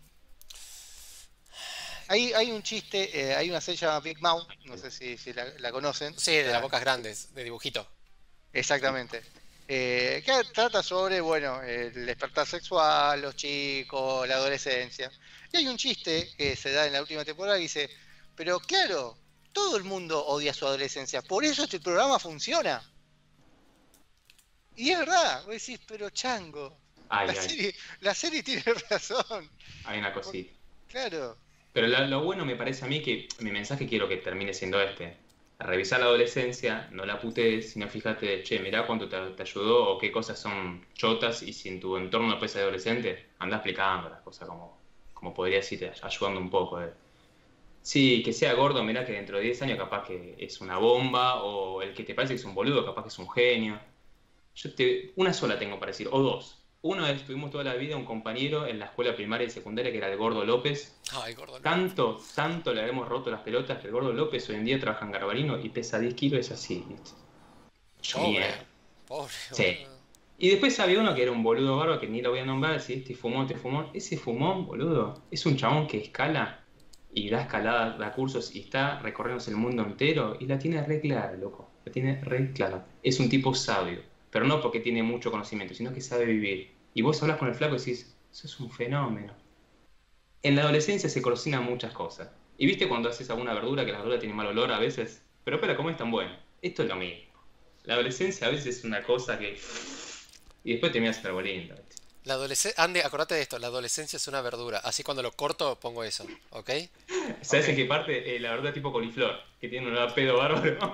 B: Hay un chiste, hay una serie llamada Big Mouth, no sé si la conocen.
A: Sí, de las bocas grandes, de dibujito.
B: Exactamente. Que trata sobre, bueno, el despertar sexual, los chicos, la adolescencia. Y hay un chiste que se da en la última temporada que dice, pero claro, todo el mundo odia su adolescencia, por eso este programa funciona. Y es verdad, vos decís, pero chango,
C: Ay,
B: la
C: ay,
B: serie, la serie tiene razón.
C: hay una
B: Por-
C: cosita.
B: claro,
C: Pero lo bueno me parece a mí que mi mensaje quiero que termine siendo este. Revisar la adolescencia, no la putees, sino fíjate, che, mirá cuánto te ayudó o qué cosas son chotas y si en tu entorno después de adolescente, anda explicando las cosas como podrías ir ayudando un poco. Sí, que sea gordo, mirá que dentro de 10 años capaz que es una bomba o el que te parece que es un boludo, capaz que es un genio. Una sola tengo para decir, o dos. Uno es, tuvimos toda la vida un compañero en la escuela primaria y secundaria que era el Gordo López.
A: Ay, gordo, no.
C: Tanto le habíamos roto las pelotas que el Gordo López hoy en día trabaja en Garbarino y pesa 10 kilos, es así, ¿viste? Yo
A: Pobre,
C: mierda.
A: pobre,
C: Sí.
A: boludo.
C: Y después había uno que era un boludo barba que ni lo voy a nombrar, sí, este fumón, este fumón. Ese fumón, boludo, es un chabón que escala y da escaladas, da cursos y está recorriéndose el mundo entero y la tiene re clara, loco. La tiene re clara. Es un tipo sabio, pero no porque tiene mucho conocimiento, sino que sabe vivir. Y vos hablas con el flaco y decís, eso es un fenómeno. En la adolescencia se cocinan muchas cosas. ¿Y viste cuando haces alguna verdura que la verdura tiene mal olor a veces? Pero espera, ¿cómo es tan bueno? Esto es lo mismo. La adolescencia a veces es una cosa que... Y después te miras lindo, ¿viste?
A: La adolescencia, Andy, acordate de esto, la adolescencia es una verdura. Así cuando lo corto pongo eso, ¿ok?
C: ¿Sabes en
B: ok.
C: qué parte? La verdura tipo coliflor, que tiene un pedo bárbaro.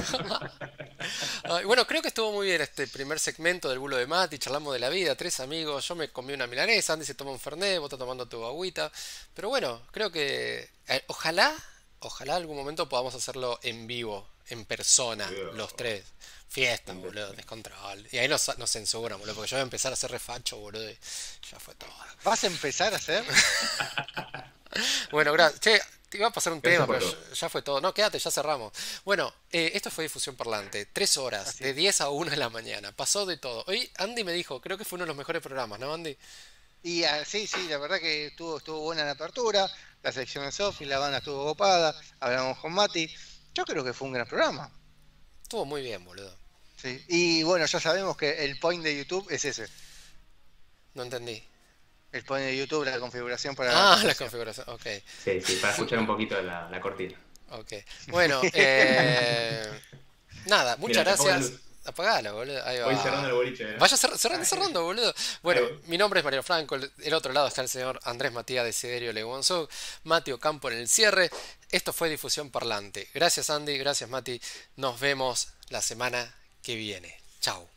A: Ay, bueno, creo que estuvo muy bien este primer segmento del bulo de Mati, charlamos de la vida, tres amigos, yo me comí una milanesa, Andy se toma un fernet, vos estás tomando tu agüita, pero bueno, creo que ojalá algún momento podamos hacerlo en vivo, en persona, los tres. Fiesta, boludo, descontrol. Y ahí nos censuran, boludo, porque yo voy a empezar a hacer refacho, boludo, y ya fue todo.
B: ¿Vas a empezar a hacer?
A: Bueno, gracias. Che, te iba a pasar un
C: Gracias
A: tema,
C: por
A: pero
C: todo.
A: ya fue todo. No, quédate, ya cerramos. Bueno, esto fue Difusión Parlante. 3 horas,
B: Así.
A: de 10 a 1 de la mañana. Pasó de todo. Hoy Andy me dijo, creo que fue uno de los mejores programas, ¿no, Andy?
B: Y sí, sí, la verdad que estuvo buena la apertura, la sección de Sofi, la banda estuvo copada, hablamos con Mati. Yo creo que fue un gran programa.
A: Estuvo muy bien, boludo.
B: Sí. Y bueno, ya sabemos que el point de YouTube es ese.
A: No entendí.
B: El point de YouTube, la configuración para la
A: Ah, la
B: transmisión.
A: configuración. Ok,
C: Sí, sí, para escuchar un poquito la cortina.
A: ok. Bueno, nada, muchas
C: Mira, te apago la
A: gracias.
C: luz.
A: Apagala, boludo. Ahí
C: Voy cerrando el
A: va.
C: boliche, ¿no?
A: Vaya cerrando, boludo.
C: Ahí
A: Bueno,
C: voy.
A: mi nombre es Mariano Franco. El otro lado está el señor Andrés Matías Desiderio Leguonzú. Mati Ocampo en el cierre. Esto fue Difusión Parlante. Gracias, Andy. Gracias, Mati. Nos vemos la semana que viene. Chau.